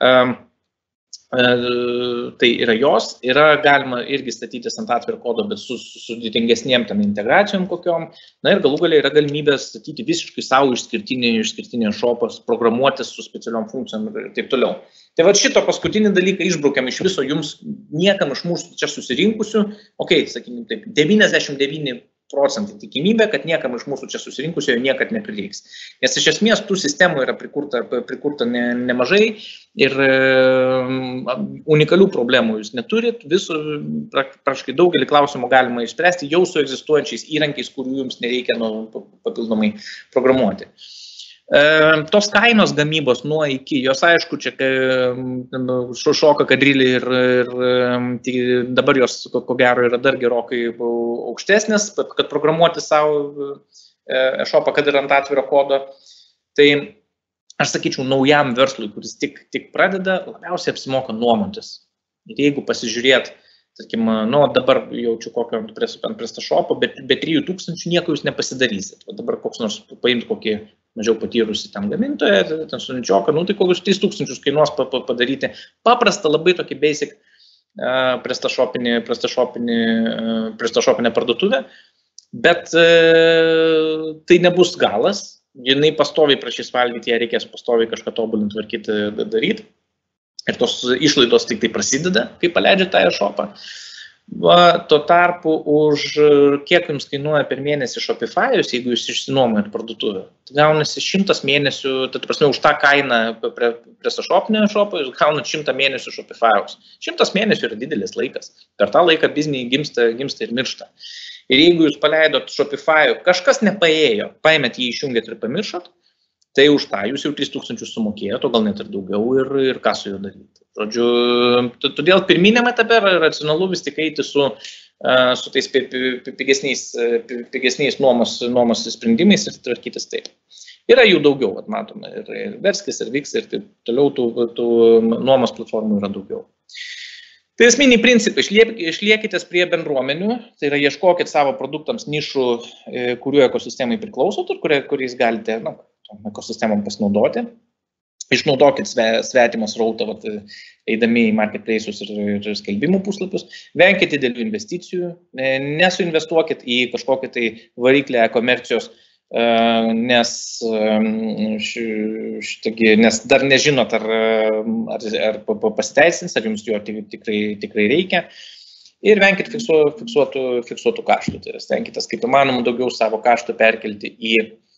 Speaker 2: Tai yra jos, galima irgi statytis ant atviro kodo, bet su sudėtingesnėm tam integracijom kokiom. Na ir galų gale yra galimybė statyti visiškai savo išskirtinį shopą, programuotis su specialiom funkcijom ir taip toliau. Tai šito paskutinį dalyką išbraukiam iš viso, jums niekam iš mūsų čia susirinkusių, sakykime taip, 99% tikimybė, kad niekam iš mūsų čia susirinkusiojo niekad neprireiks. Nes iš esmės tų sistemų yra prikurta nemažai ir unikalių problemų jūs neturit. Praktiškai daugelį klausimų galima išspręsti jau su egzistuojančiais įrankiais, kurių jums nereikia papildomai programuoti. Tos kainos gamybos nuo iki, jos aišku, čia šoka kadrilį ir dabar jos ko gero yra dar gerokai aukštesnės, kad programuoti savo e-shopą, kad ir ant atviro kodo. Tai aš sakyčiau, naujam verslui, kuris tik pradeda, labiausiai apsimoka nuomontis. Ir jeigu pasižiūrėt, tarkim, dabar jaučiu kokio ant PrestaShopo, bet be 3000 nieko jūs nepasidarysit. Dabar koks nors paimti kokį mažiau patyrusi ten gamintoją, ten sunčioką, tai kokius 3000 kainuos padaryti. Paprasta, labai tokį basic PrestaShopinę parduotuvę, bet tai nebus galas, jinai pastoviai prašys valgyti, ją reikės pastoviai kažką tobulinti, tvarkyti, daryti. Ir tos išlaidos tik tai prasideda, kai paleidžia tą e-shopą. Tuo tarpu už kiek jums kainuoja per mėnesį Shopify'us, jeigu jūs išsinuomojat parduotuvę, tai gaunasi 100 mėnesių, tai prasme už tą kainą PrestaShopinio e-shopą jūs gaunat 100 mėnesių Shopify'us. 100 mėnesių yra didelis laikas. Per tą laiką bizniai gimsta ir miršta. Ir jeigu jūs paleidot Shopify'u, kažkas nepaėjo, paėmėt jį, išjungėt ir pamiršot, tai už tą jūs jau 3000 sumokėjot, o gal net ir daugiau ir ką su juo daryti. Žodžiu, todėl pirminiam etape racionalu vis tik eiti su tais pigesniais nuomos sprendimais ir tvarkytis taip. Yra jų daugiau, matome, ir Verskis, ir Vix, ir taip toliau tų nuomos platformų yra daugiau. Tai esminiai principai, išliekitės prie bendruomenių, tai yra ieškokit savo produktams nišų, kurių ekosistemai priklausot ir kuriais galite ekosistemom pasinaudoti. Išnaudokit svetimą srautą, eidami į marketplace'us ir skelbimų puslapius. Venkit didelių investicijų, nesuinvestuokit į kažkokį tai variklę komercijos nes dar nežinot, ar pasiteisins, ar jums jo tikrai reikia. Ir venkit fiksuotų kaštų. Tai stenkitės kaip įmanoma daugiau savo kaštų perkelti į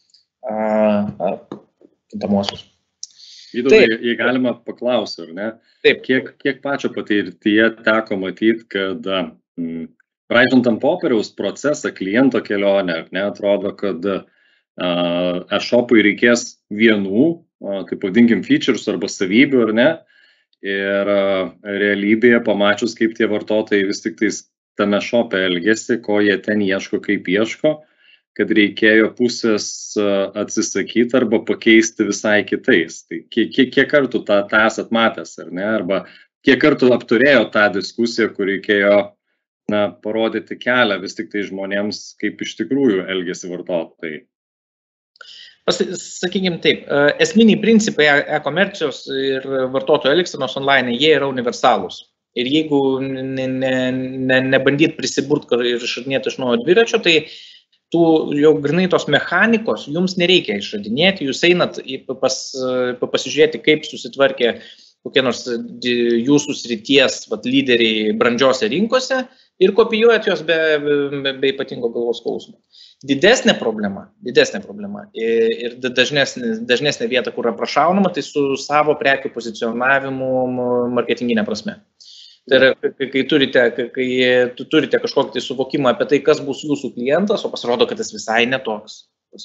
Speaker 2: kintamuosius.
Speaker 1: Jei galima paklausti, ar ne?
Speaker 2: Taip.
Speaker 1: Kiek pačio patirtyje teko matyti, kad braižant ant popieriaus procesą, kliento kelionę, ar ne, atrodo, kad e-shopui reikės vienų, taip vadinkim, features arba savybių, ar ne? Ir realybėje pamačius, kaip tie vartotojai vis tik tais tame shop'e elgėsi, ko jie ten ieško, kaip ieško, kad reikėjo pusės atsisakyti arba pakeisti visai kitais. Tai kiek kartų tą esat matęs, ar ne? Arba kiek kartų apturėjo tą diskusiją, kur reikėjo parodyti kelią vis tik tai žmonėms, kaip iš tikrųjų elgėsi vartotojai.
Speaker 2: Sakykim taip, esminiai principai e-komercijos ir vartotojų elgsenos online, jie yra universalūs. Ir jeigu nebandyt prisiburt ir išradinėti iš naujo dviračio, tai tų jau grinai tos mechanikos jums nereikia išradinėti, jūs einat pasižiūrėti, kaip susitvarkė kokie nors jūsų srities lyderiai brandžiose rinkose ir kopijuojat juos be ypatingo galvos skausmo. Didesnė problema ir dažnesnė vieta, kur aprašaunama, tai su savo prekių pozicionavimu marketinginė prasme. Tai yra, kai tu turite kažkokį tai suvokimą apie tai, kas bus jūsų klientas, o pasirodo, kad jis visai netoks.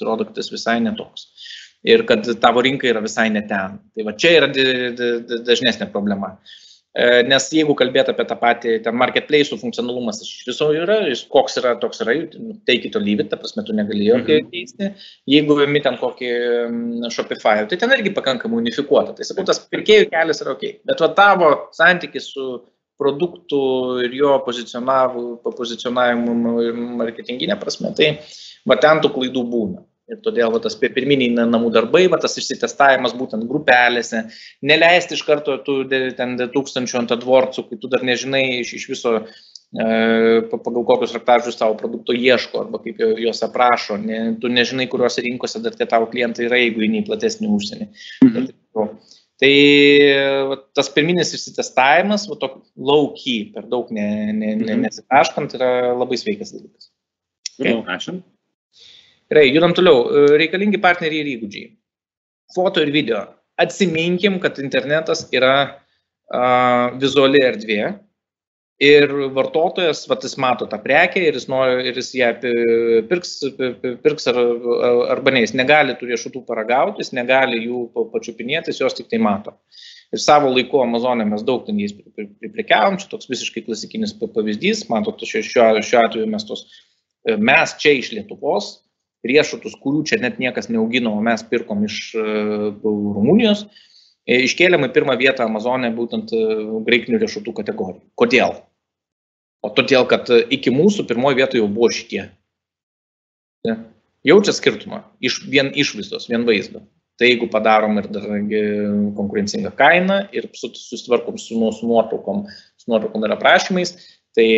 Speaker 2: Ir kad tavo rinka yra visai ne ten. Tai va čia yra dažnesnė problema. Nes jeigu kalbėt apie tą patį, ten marketplace'ų funkcionalumas iš viso yra, koks yra, toks yra, take it or leave it, ta prasme, tu negali jokio keisti. Jeigu imi ten kokį Shopify, tai ten irgi pakankamai unifikuota. Tai sakau, tas pirkėjų kelias yra ok. Bet va tavo santykis su produktų ir jo pozicionavimu marketinginė prasme, tai va ten tų klaidų būna. Ir todėl va, tas pirminiai namų darbai, va, tas išsitestavimas būtent grupelėse, neleisti iš karto ten 1000 ant AdWords'ų, kai tu dar nežinai iš viso pagal kokius raktažodžius tavo produkto ieško arba kaip juos aprašo, tu nežinai, kuriuose rinkose dar tie tavo klientai yra, jeigu įeini į platesnį užsienį. Tai tas pirminis išsitestavimas, low key, per daug nesipraškant, yra labai sveikas dalykas.
Speaker 1: Ačiū.
Speaker 2: Gerai, judam toliau. Reikalingi partneriai ir įgūdžiai. Foto ir video. Atsiminkim, kad internetas yra vizuali erdvė ir vartotojas, jis mato tą prekę ir jis ją pirks arba ne, jis negali tų riešutų paragauti, jis negali jų pačiupinėti, jis jos tik tai mato. Ir savo laiku Amazone mes daug ten jais priprekiavom, čia toks visiškai klasikinis pavyzdys, matot, šiuo atveju mes čia iš Lietuvos, riešutus, kurių čia net niekas neaugino, o mes pirkom iš Rumunijos, iškėlėme pirmą vietą Amazone būtent graikinių riešutų kategorijų. Kodėl? O todėl, kad iki mūsų pirmoje vietoje jau buvo šitie. Jaučia skirtumą, vien išvaizdos, vien vaizdo. Tai jeigu padarom ir dar konkurencingą kainą ir susitvarkom su nuotraukom ir aprašymais, tai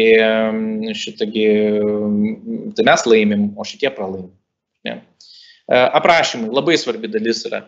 Speaker 2: mes laimim, o šitie pralaimim. Aprašymai labai svarbi dalis yra,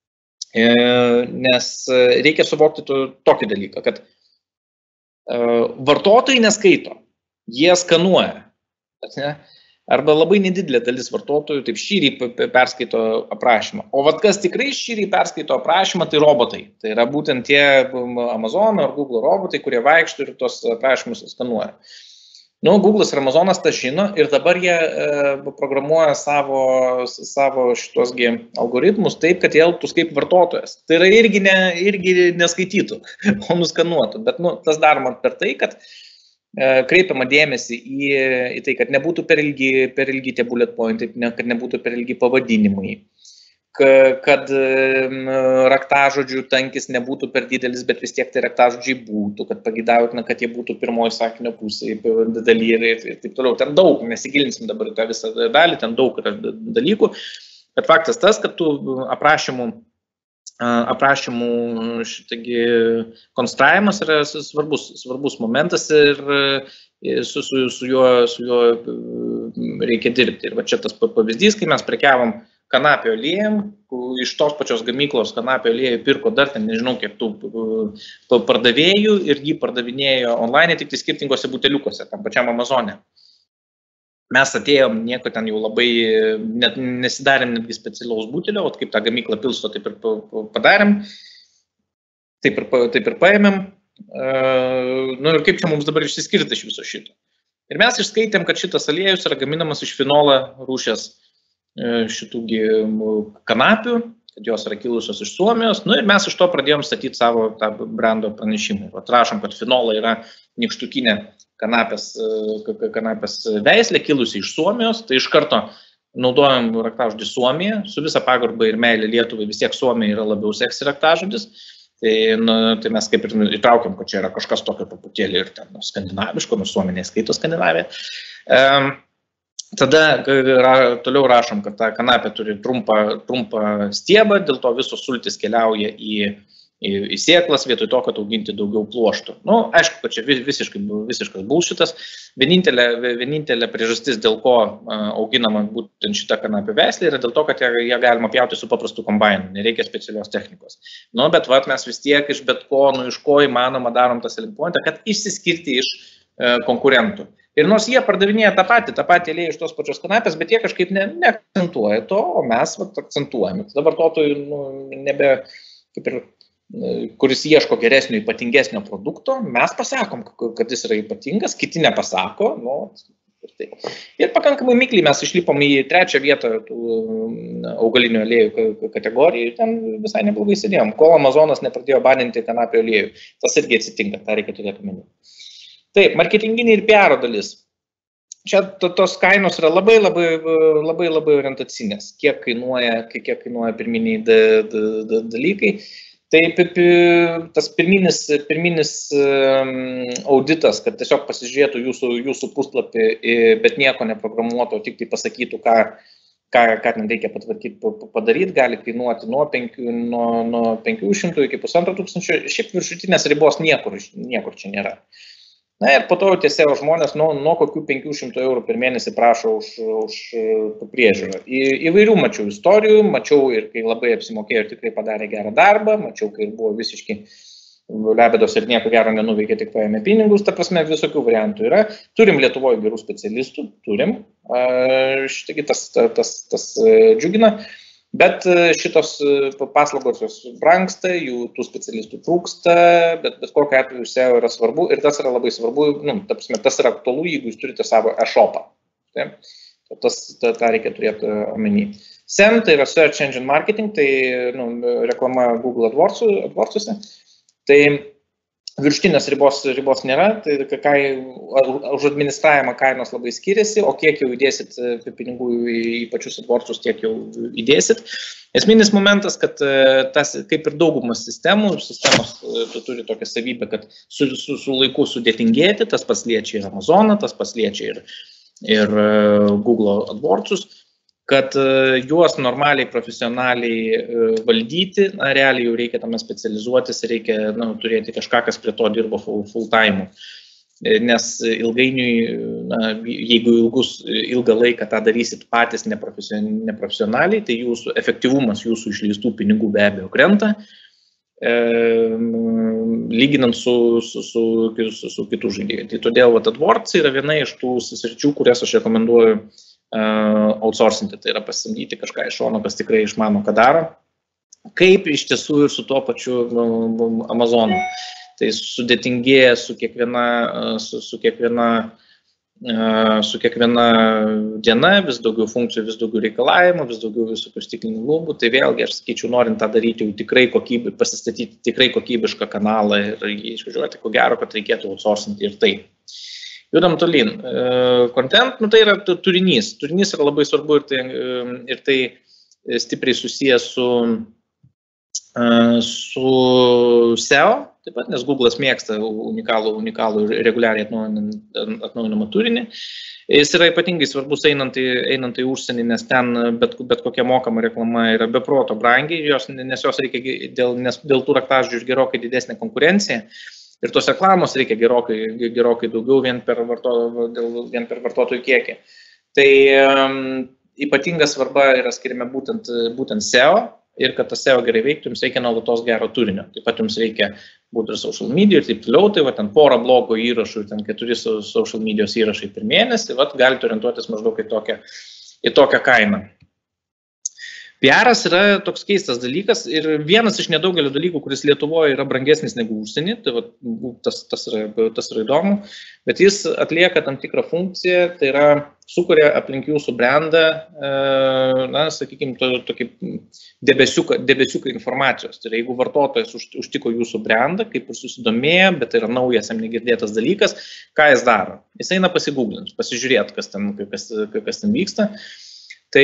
Speaker 2: nes reikia suvokti tokį dalyką, kad vartotojai neskaito, jie skanuoja, arba labai nedidelė dalis vartotojų taip šyriai perskaito aprašymą. O kas tikrai šyriai perskaito aprašymą, tai robotai. Tai yra būtent tie Amazon ar Google robotai, kurie vaikšto ir tos aprašymus skanuoja. Google'as ir Amazonas tą žino ir dabar jie programuoja savo šituosgi algoritmus taip, kad jie elgtųs kaip vartotojas. Tai yra irgi neskaitytų, o nuskanuotų. Bet tas daroma per tai, kad kreipiama dėmesį į tai, kad nebūtų per ilgi tie bullet pointai, kad nebūtų per ilgi pavadinimai, kad raktažodžių tankis nebūtų per didelis, bet vis tiek tai raktažodžiai būtų, kad pageidaujame, kad jie būtų pirmoji sakinio pusėje daly ir taip toliau. Ten daug, nesigilinsim dabar tą visą dalį, ten daug yra dalykų, bet faktas tas, kad tų aprašymų konstravimas yra svarbus momentas ir su juo reikia dirbti. Ir va čia tas pavyzdys, kai mes prekiavom kanapio aliejum, iš tos pačios gamyklos kanapio aliejų pirko dar ten nežinau kiek tų pardavėjų ir jį pardavinėjo online tik tai skirtingose buteliukuose, tam pačiam Amazone. Mes atėjom, nieko ten jau labai, net nesidarėm netgi specialiaus butelio, o kaip tą gamyklą pilsto, taip ir padarėm, taip ir paėmėm. Nu ir kaip čia mums dabar išsiskirti iš viso šito. Ir mes išskaitėm, kad šitas aliejus yra gaminamas iš fenola rūšies šitų kanapių, kad jos yra kilusios iš Suomijos. Nu ir mes iš to pradėjom statyti savo tą brando pranešimą. Atrašom, kad fenola yra nykštukinė kanapės veislė, kilusi iš Suomijos. Tai iš karto naudojam raktažodį Suomija. Su visa pagarba ir meilė Lietuvai vis tiek Suomija yra labiau seksi raktažodis. Tai mes kaip ir įtraukiam, kad čia yra kažkas tokio paputėlį ir ten skandinaviško, nors Suomija neskaito Skandinaviją. Tada toliau rašom, kad ta kanapė turi trumpą stiebą, dėl to visos sultys keliauja į sėklas, vietoj to, kad auginti daugiau pluoštų. Nu, aišku, kad čia visiškas bullshitas. Vienintelė priežastis, dėl ko auginama būtent šitą kanapę veislę, yra dėl to, kad ją galima pjauti su paprastu kombainu, nereikia specialios technikos. Nu, bet mes vis tiek iš bet ko, iš ko įmanoma darom tą selling pointą, kad išsiskirti iš konkurentų. Ir nors jie pardavinėja tą patį aliejų iš tos pačios kanapės, bet jie kažkaip neakcentuoja to, o mes akcentuojame. Tada vartotojui nebe, kaip ir kuris ieško geresnio, ypatingesnio produkto, mes pasakom, kad jis yra ypatingas, kiti nepasako. Nu, ir pakankamai mikliai mes išlipom į 3. vietą tų augalinių aliejų kategorijų, ten visai neblogai sėdėjom, kol Amazonas nepradėjo baninti kanapio aliejų. Tas irgi atsitinka, tą reikia turėti omeny. Taip, marketinginiai ir PR dalis. Čia tos kainos yra labai orientacinės, kiek kainuoja pirminiai dalykai. Tai tas pirminis auditas, kad tiesiog pasižiūrėtų jūsų puslapį, bet nieko neprogramuotų, tik tai pasakytų, ką ten reikia padaryti, gali kainuoti nuo 500 iki 1500, šiaip viršutinės ribos niekur čia nėra. Na ir po to tie SEO žmonės nuo kokių 500 eurų per mėnesį prašo už priežiūrą. Įvairių mačiau istorijų, mačiau ir kai labai apsimokėjo ir tikrai padarė gerą darbą, mačiau, kai buvo visiškai lebedos ir nieko gero nenuveikė, tik paėmė pinigus, ta prasme visokių variantų yra. Turim Lietuvoje gerų specialistų, turim, štai tas džiugina. Bet šitos paslaugos jos brangsta, jų tų specialistų trūksta, bet kokiu atveju SEO yra svarbu ir tas yra labai svarbu, tas yra aktualu, jeigu jūs turite savo e-shopą. tą reikia turėti omeny. SEM tai yra Search Engine Marketing, tai reklama Google AdWords'uose. Tai viršutinės ribos nėra, tai už administravimą kainos labai skiriasi, o kiek jau įdėsit pinigų į pačius AdWords'us, tiek jau įdėsit. Esminis momentas, kad tas, kaip ir daugumas sistemos turi tokią savybę, kad su laiku sudėtingėti, tas pats liečia ir Amazoną, tas pats liečia ir Google AdWords'us, kad juos normaliai, profesionaliai valdyti, realiai jau reikia tame specializuotis, reikia turėti kažką, kas prie to dirbo full time. Nes ilgainiui, jeigu ilgą laiką tą darysit patys neprofesionaliai, tai jūsų efektyvumas, jūsų išleistų pinigų be abejo krenta, lyginant su kitų žaidėjų. Tai todėl AdWords yra viena iš tų sričių, kurias aš rekomenduoju outsourcinti, tai yra pasamdyti kažką iš šono, kas tikrai išmano, ką daro. Kaip iš tiesų ir su tuo pačiu Amazonu. Tai sudėtingėja su kiekviena diena, vis daugiau funkcijų, vis daugiau reikalavimų, vis daugiau visokių stiklinių lubų. Tai vėlgi, aš sakyčiau, norint tą daryti jau tikrai pasistatyti tikrai kokybišką kanalą ir jį išvažiuoti, ko gero, kad reikėtų outsourcinti ir tai. Judam tolyn. Content, tai yra turinys. Turinys yra labai svarbu ir tai stipriai susijęs su SEO, taip pat, nes Google'as mėgsta unikalų reguliariai atnaujinamą turinį. Jis yra ypatingai svarbus einant į užsienį, nes ten bet kokia mokama reklama yra be proto brangiai, nes jos reikia dėl tų raktažodžių ir gerokai didesnė konkurencija. Ir tos reklamos reikia gerokai daugiau vien per vartotojų kiekį. Tai ypatinga svarba yra skiriama būtent SEO ir kad tas SEO gerai veiktų, jums reikia nuolatos gero turinio. Taip pat jums reikia būti ir social media ir taip toliau, tai ten porą blogo įrašų ir ten 4 social medios įrašai per mėnesį, galite orientuotis maždaug į tokią kainą. PR-as yra toks keistas dalykas ir vienas iš nedaugelio dalykų, kuris Lietuvoje yra brangesnis negu užsienį, tai tas yra įdomu, bet jis atlieka tam tikrą funkciją, tai yra sukuria aplink jūsų brandą, sakykime, tokį debesiuką informacijos. Tai yra, jeigu vartotojas užtiko jūsų brandą, kaip ir susidomėjo, bet tai yra naujas, jam negirdėtas dalykas, ką jis daro? Jis eina pasigūglinti, pasižiūrėti, kas ten vyksta. Tai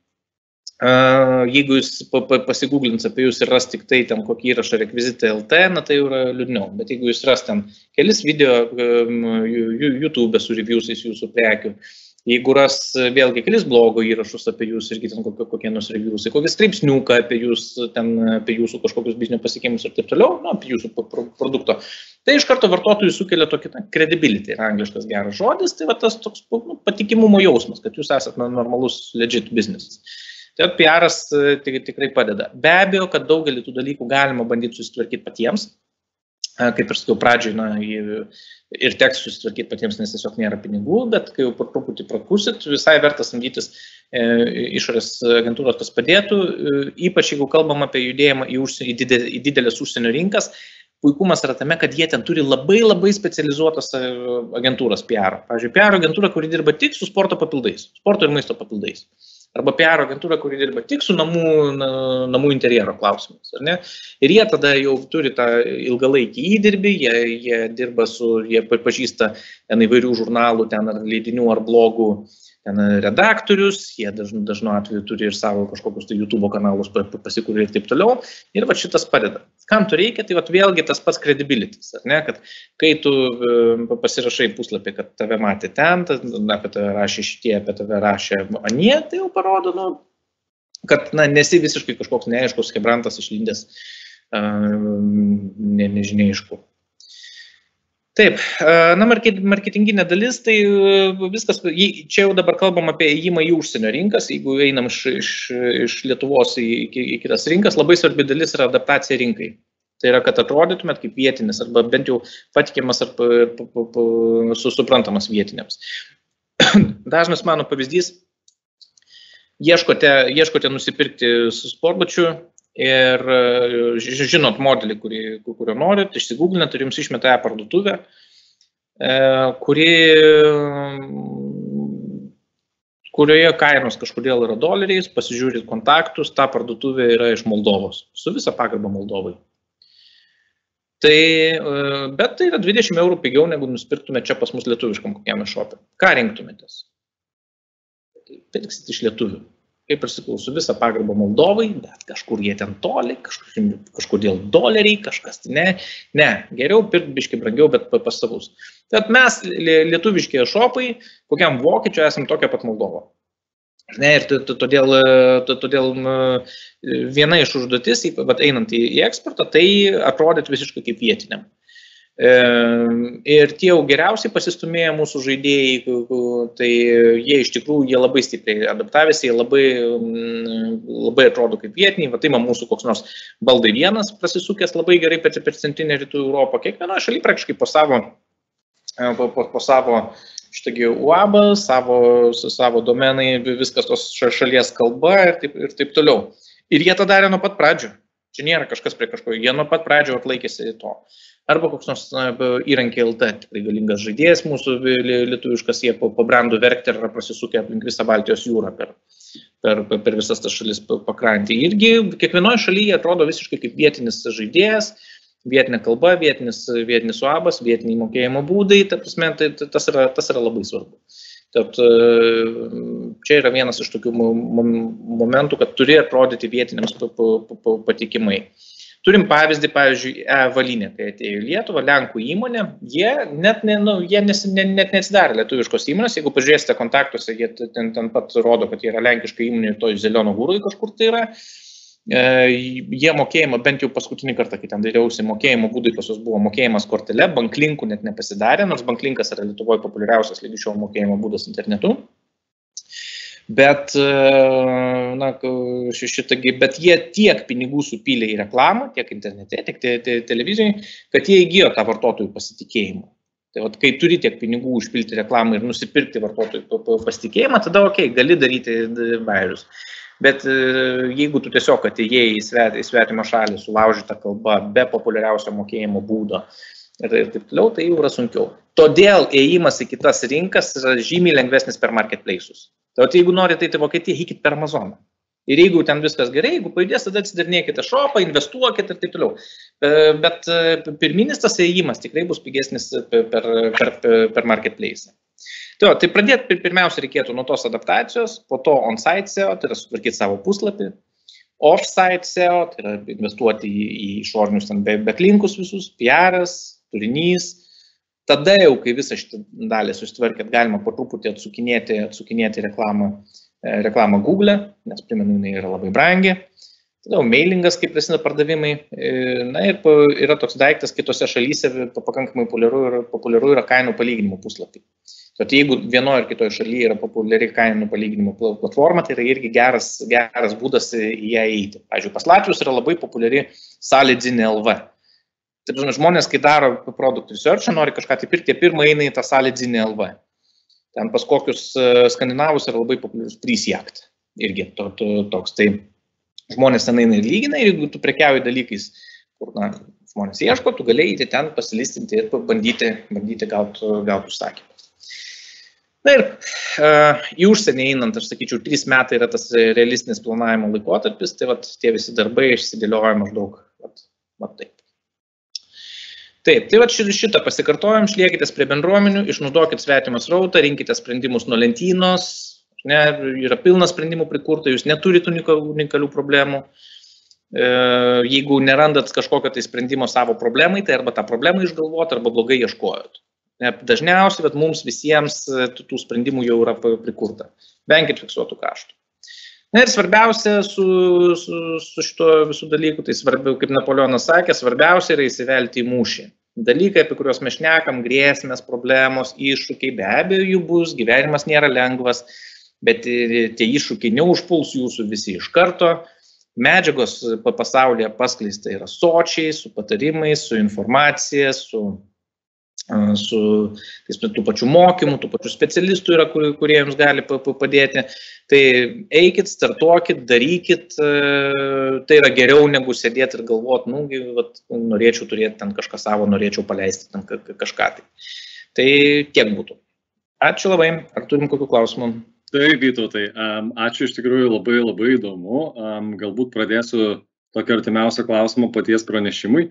Speaker 2: jeigu jūs pasigūglins apie jūs ir ras tik tai ten kokį įrašą rekvizitai LT, tai yra liūdniau. Bet jeigu jūs ras ten kelis video YouTube su reviewsais jūsų prekių, jeigu ras vėlgi kelis blogo įrašus apie jūs irgi ten kokie nors reviewsai, kokį straipsniuką apie jūsų kažkokius biznio pasiekimus ir taip toliau, apie jūsų produkto, tai iš karto vartotojui sukelia tokį credibility, yra angliškas geras žodis, tai tas toks patikimumo jausmas, kad jūs esate normalus legit business. Tai PR-as tikrai padeda. Be abejo, kad daugelį tų dalykų galima bandyti susitvarkyti patiems. Kaip ir sakiau pradžioj, ir teks susitvarkyti patiems, nes tiesiog nėra pinigų, bet kai jau po truputį prakusit, visai verta samdytis išorės agentūros, kas padėtų, ypač jeigu kalbam apie judėjimą į didelės užsienio rinkas. Puikumas yra tame, kad jie ten turi labai specializuotas agentūras PR. Pavyzdžiui, PR agentūra, kuri dirba tik su sporto papildais, sporto ir maisto papildais. Arba PR agentūra, kuri dirba tik su namų interjero klausimais. Ar ne? Ir jie tada jau turi tą ilgalaikį įdirbį, jie pažįsta įvairių žurnalų, ar leidinių, ar blogų redaktorius, jie dažnu atveju turi ir savo kažkokius YouTube kanalus pasikūrė ir taip toliau. Ir šitas padeda. Kam tu reikia, tai vėlgi tas pats credibilities, ar ne? Kad kai tu pasirašai puslapį, kad tave matė ten, apie tave rašė šitie, apie tave rašė anie, tai jau parodo, kad nesi visiškai kažkoks neaiškus hebrantas išlindęs nežinia iš kur. Taip, marketinginė dalis, tai viskas, čia jau dabar kalbam apie įėjimą į užsienio rinkas, jeigu einam iš Lietuvos į kitas rinkas, labai svarbi dalis yra adaptacija rinkai. Tai yra, kad atrodytumėt kaip vietinis, arba bent jau patikimas ar suprantamas vietiniams. Dažnas mano pavyzdys, ieškote nusipirkti sportbačių, ir žinot modelį, kurio norit, išsigūglinat ir jums išmeta parduotuvę, kurioje kainos kažkodėl yra doleriais, pasižiūrit kontaktus, ta parduotuvė yra iš Moldovos, su visa pagarba Moldovai. Bet tai yra 20 eurų pigiau, negu nusipirktumėte čia pas mus lietuviškam kokiam šope. Ką rinktumėtės? Pirksit iš lietuvių. Kaip ir sakau, su visą pagarbą Moldovai, bet kažkur jie ten toli, kažkodėl doleriai, kažkas ne, geriau pirkti biškai brangiau, bet pas savus. Tad mes lietuviškie šopai, kokiam vokiečiu esam tokia pat Moldova. Ir todėl viena iš užduotis, einant į eksportą, tai atrodyti visiškai kaip vietiniam. Ir tie jau geriausiai pasistumėję mūsų žaidėjai, tai jie iš tikrųjų jie labai stipriai adaptavėsi, jie labai atrodo kaip vietiniai, tai mūsų koks nors baldai vienas prasisukęs labai gerai per centrinę rytų Europą, kiekvienoje šalyje praktiškai po savo šitagi UAB, savo domenai, viskas tos šalies kalba ir taip toliau. Ir jie tą darė nuo pat pradžių. Čia nėra kažkas prie kažko, jie nuo pat pradžio atlaikėsi to. Arba koks nors įrankiai LT, tikrai galingas žaidėjas mūsų lietuviškas, jie po brandų verkti ir prasisukę aplink visą Baltijos jūrą per visas tas šalis pakrantį. Irgi kiekvienoje šalyje atrodo visiškai kaip vietinis žaidėjas, vietinė kalba, vietinis UABas, vietiniai mokėjimo būdai, tas yra labai svarbu. Tad čia yra vienas iš tokių momentų, kad turi atrodyti vietiniams patikimai. Turim pavyzdį, pavyzdžiui, E-Valinė, kai atėjo į Lietuvą, Lenkų įmonė, jie net neatsidarė lietuviškos įmonės, jeigu pažiūrėsite kontaktuose, jie ten pat rodo, kad jie yra lenkiška įmonė, to iš Zeleno Gūroj kažkur tai yra. jie mokėjimą, bent jau paskutinį kartą, kai ten dariausi, mokėjimo būdai pas juos buvo mokėjimas kortele, banklinkų net nepasidarė, nors banklinkas yra Lietuvoje populiariausias lygi šiol mokėjimo būdas internetu. Bet, bet jie tiek pinigų supylė į reklamą, tiek internete, tiek televizijai, kad jie įgijo tą vartotojų pasitikėjimą. Tai vat, kai turi tiek pinigų užpilti reklamą ir nusipirkti vartotojų pasitikėjimą, tada gali daryti bairius. Bet jeigu tu tiesiog atėjai į svetimą šalį sulaužytą kalbą be populiariausio mokėjimo būdo ir taip toliau, tai jau yra sunkiau. Todėl ėjimas į kitas rinkas yra žymiai lengvesnis per marketplace'us. Tai jeigu norite į Vokietiją, eikit per Amazoną. Ir jeigu ten viskas gerai, jeigu pajudės, tada atsidarinėkite shopą, investuokite ir taip toliau. Bet pirminis tas ėjimas tikrai bus pigesnis per marketplace. Tai pradėti pirmiausia reikėtų nuo tos adaptacijos, po to on-site SEO, tai yra sutvarkyti savo puslapį, off-site SEO, tai yra investuoti į išorinius backlinkus visus, PR'as, turinys. Tada jau, kai visą šitą dalį susitvarkėt, galima po truputį atsukinėti reklamą Google, nes primenu, jinai yra labai brangi. Tada jau mailingas, kaip prasideda pardavimai. Na ir yra toks daiktas kitose šalyse pakankamai populiaru yra kainų palyginimo puslapiai. Bet jeigu vienoje ar kitoje šalyje yra populiari kainų palyginimo platforma, tai yra irgi geras būdas į ją eiti. Pavyzdžiui, pas Latvijos yra labai populiari Solidzinė.lv. Taip, žmonės, kai daro product research, nori kažką tai pirkti, pirmą eina į tą Solidzinė.lv. Ten pas kokius skandinavus yra labai populiarus Prisjakt. Irgi toks. Tai žmonės ten eina ir lygina, ir jeigu tu prekiauji dalykais, kur žmonės ieško, tu gali eiti ten, pasilistinti ir bandyti gauti užsakymą. Na ir į užsienį einant, aš sakyčiau, 3 metai yra tas realistinis planavimo laikotarpis, tai tie visi darbai išsidėlioja maždaug taip. Taip, tai šitą pasikartojam, šliekitės prie bendruomenių, išnaudokit svetimą srautą, rinkite sprendimus nuo lentynos, yra pilnas sprendimų prikurta, jūs neturite unikalių problemų. Jeigu nerandat kažkokio tai sprendimo savo problemai, tai arba tą problemą išgalvot, arba blogai ieškojot. Dažniausiai, bet mums visiems tų sprendimų jau yra prikurta. Venkit fiksuotų kaštų. Na ir svarbiausia su šito visų dalykų, tai svarbiau, kaip Napoleonas sakė, svarbiausia yra įsivelti į mūšį. Dalykai, apie kuriuos mes šnekam, grėsmės, problemos, iššūkiai, be abejo jų bus, gyvenimas nėra lengvas, bet tie iššūkiai neužpuls jūsų visi iš karto. Medžiagos pasaulyje paskleista yra sočiai, su patarimais, su informacija, su tų pačių mokymų, tų pačių specialistų yra, kurie jums gali padėti. Tai eikit, startuokit, darykit, tai yra geriau negu sėdėti ir galvoti, norėčiau turėti ten kažką savo, norėčiau paleisti ten kažką. Tai tiek būtų. Ačiū labai. Ar turim kokių klausimų?
Speaker 1: Taip, Vytautai. Ačiū, iš tikrųjų labai labai įdomu. Galbūt pradėsiu tokio artimiausio klausimo paties pranešimui.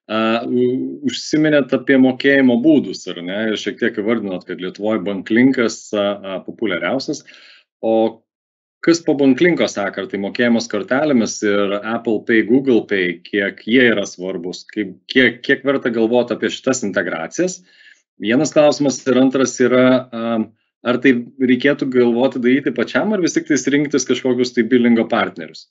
Speaker 1: Užsiminėt apie mokėjimo būdus, ar ne? Ir šiek tiek įvardinot, kad Lietuvoje banklinkas populiariausias. O kas po banklinko seka, ar tai mokėjimas kortelėmis ir Apple Pay, Google Pay, kiek jie yra svarbus, kiek verta galvoti apie šitas integracijas? Vienas klausimas ir antras yra, ar tai reikėtų galvoti daryti pačiam, ar vis tik tais rinktis kažkokius tai bilingo partnerius?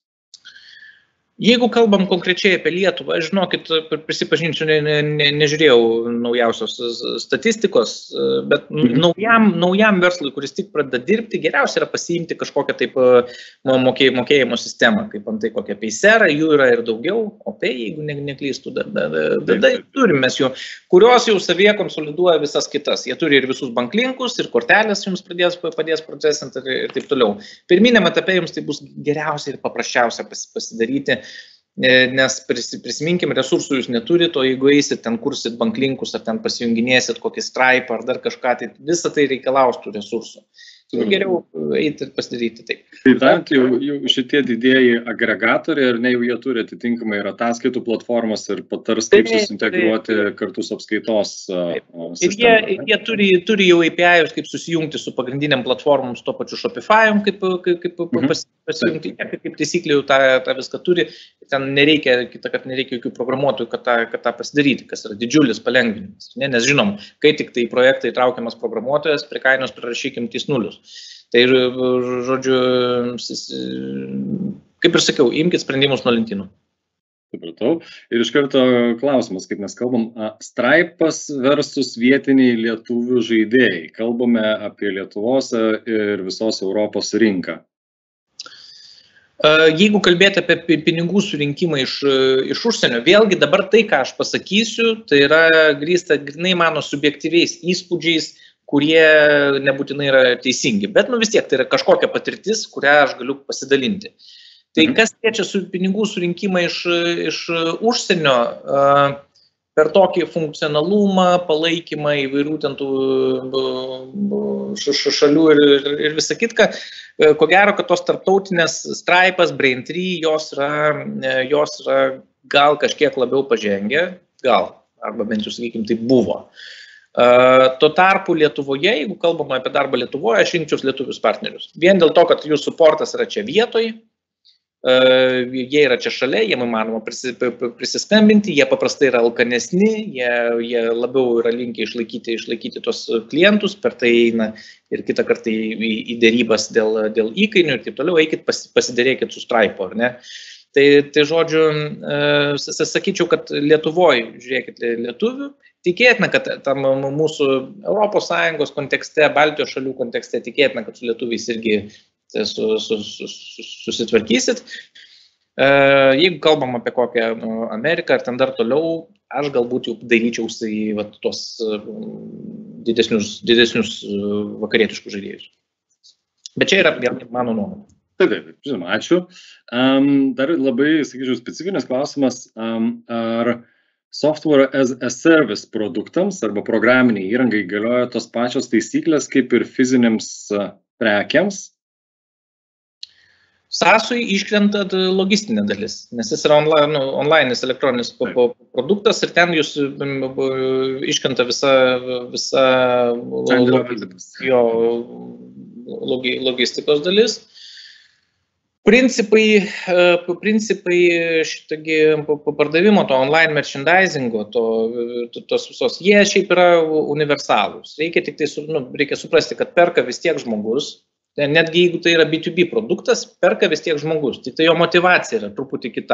Speaker 2: Jeigu kalbam konkrečiai apie Lietuvą, aš žinokit, prisipažinsiu, nežiūrėjau naujausios statistikos, bet naujam verslui, kuris tik pradeda dirbti, geriausia yra pasiimti kažkokią taip mokėjimo sistemą, kaip antai kokią Paysera, jų yra ir daugiau, o Pay, jeigu neklystų, turim mes jų, kurios jau savyje konsoliduoja visas kitas. Jie turi ir visus banklinkus, ir kortelės jums padės procesinti ir taip toliau. Pirminiam etape jums tai bus geriausia ir paprasčiausia pasidaryti, nes prisiminkim, resursų jūs neturit, o jeigu eisit ten kursit banklinkus, ar ten pasijunginėsit kokį Stripe, ar dar kažką, tai visą tai reikalaus tų resursų. Geriau eiti ir pasidaryti taip.
Speaker 1: Tai bent jau šitie didieji agregatoriai, ar ne, jau jie turi atitinkamai ir ataskaitų platformas ir patars, kaip susintegruoti kartu su apskaitos sistema.
Speaker 2: Ir jie turi jau API-us, kaip susijungti su pagrindiniam platformom, su to pačiu Shopify-um, kaip pasijungti, kaip taisyklė jau tą viską turi. Ten nereikia jokių programuotojų, kad tą pasidaryti, kas yra didžiulis palengvinimas. Nes žinom, kai tik tai projektai įtraukiamas programuotojas, prie kainos prirašykim 3 nulius. Tai, žodžiu, kaip ir sakiau, imkite sprendimus nuo lentynų.
Speaker 1: Supratau. Ir iš karto klausimas, kaip mes kalbam, Stripe'as versus vietiniai lietuvių žaidėjai. Kalbame apie Lietuvos ir visos Europos rinką.
Speaker 2: Jeigu kalbėti apie pinigų surinkimą iš užsienio, vėlgi dabar tai, ką aš pasakysiu, tai yra grįsta grynai mano subjektyviais įspūdžiais, kurie nebūtinai yra teisingi. Bet vis tiek tai yra kažkokia patirtis, kurią aš galiu pasidalinti. Tai kas liečia su pinigų surinkimą iš užsienio, per tokį funkcionalumą, palaikymą įvairių ten tų šalių ir visą kitką, ko gero, kad tos tarptautinės Stripe'as, Braintree, jos yra gal kažkiek labiau pažengę, arba bent jau, sakykime, tai buvo. Tuo tarpu Lietuvoje, jeigu kalbama apie darbą Lietuvoje, aš rinkčiaus lietuvius partnerius. Vien dėl to, kad jų suportas yra čia vietoj, jie yra čia šalia, jiem įmanoma prisiskambinti, jie paprastai yra alkanesni, jie labiau yra linkę išlaikyti tos klientus, per tai eina ir kitą kartą į dėrybas dėl įkainių ir taip toliau, eikit pasiderėkit su Stripe'u, ar ne? Tai žodžiu, sakyčiau, kad Lietuvoje žiūrėkit lietuvių, tikėtina, kad tam mūsų ES kontekste, Baltijos šalių kontekste, tikėtina, kad su lietuviais irgi susitvarkysit. Jeigu kalbam apie kokią Ameriką ar ten dar toliau, aš galbūt jau daryčiausi į tos didesnius vakarietiškus žaidėjus. Bet čia yra mano nuomonė.
Speaker 1: Taip, žinoma, ačiū. Dar labai, sakyčiau, specifinis klausimas, ar software as a service produktams arba programiniai įrangai galioja tos pačios taisyklės kaip ir fiziniams prekiams?
Speaker 2: SaaS'ui iškrenta logistinė dalis, nes jis yra online elektroninis produktas ir ten jūs iškrenta visa jo logistikos dalis. Principai šitagi pardavimo, to online merchandisingo, tos visos, jie šiaip yra universalūs. Reikia tik tai reikia suprasti, kad perka vis tiek žmogus. Netgi jeigu tai yra B2B produktas, perka vis tiek žmogus. Tai jo motivacija yra truputį kita.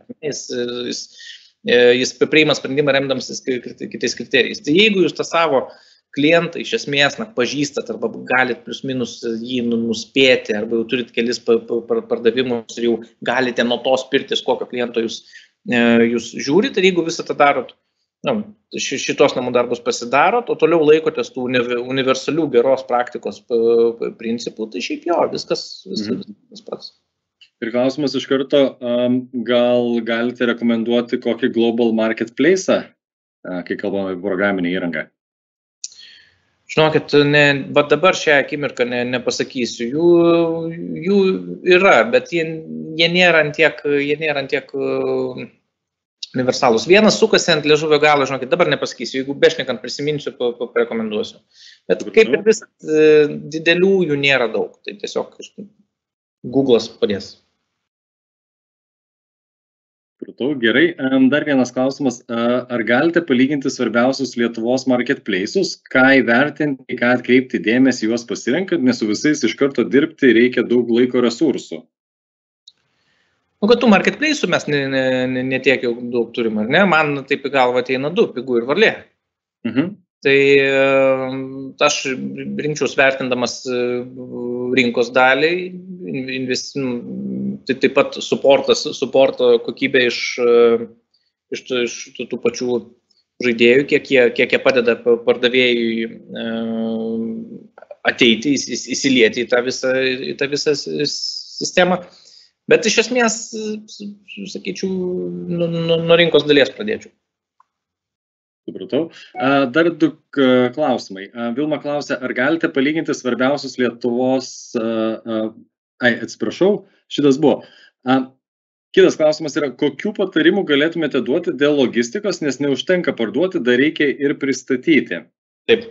Speaker 2: Jis priima sprendimą remdamasis kitais kriterijais. Tai jeigu jūs tą savo klientą iš esmės pažįstat arba galit plius minus jį nuspėti, arba jau turit kelis pardavimus ir jau galite nuo tos pirtis, kokio kliento jūs žiūrit, ir jeigu visą tą darot, šitos namų darbus pasidarot, o toliau laikotės tų universalių geros praktikos principų, tai šiaip jo, viskas pats.
Speaker 1: Ir klausimas iš karto, gal galite rekomenduoti kokį global marketplace'ą, kai kalbame apie programinę įrangą?
Speaker 2: Žinokit, dabar šią akimirką nepasakysiu, jų yra, bet jie nėra ant tiek universalus. Vienas sukasi ant liežuvio galo, žinokit, dabar nepasakysiu, jeigu bešnekant prisiminsiu, parekomenduosiu. Bet kaip ir vis, didelių jų nėra daug, tai tiesiog Google'as padės.
Speaker 1: Gerai, dar vienas klausimas, ar galite palyginti svarbiausius Lietuvos marketplace'us, ką įvertinti, ką atkreipti dėmesį juos pasirenkant, nes su visais iš karto dirbti reikia daug laiko resursų?
Speaker 2: Kad tų marketplace'ų mes netiek jau daug turim, ar ne? Man taip į galvą ateina du, Pigų ir Varlė. Tai aš rinkčiaus vertindamas rinkos daliai, tai taip pat suporto kokybė iš tų pačių žaidėjų, kiek jie padeda pardavėjui ateiti, įsilieti į tą visą sistemą. Bet iš esmės, sakyčiau, nuo rinkos dalies pradėčiau.
Speaker 1: Supratau. Dar du klausimai. Vilma klausia, ar galite palyginti svarbiausius Lietuvos... Atsiprašau, šitas buvo. Kitas klausimas yra, kokių patarimų galėtumėte duoti dėl logistikos, nes neužtenka parduoti, dar reikia ir pristatyti.
Speaker 2: Taip.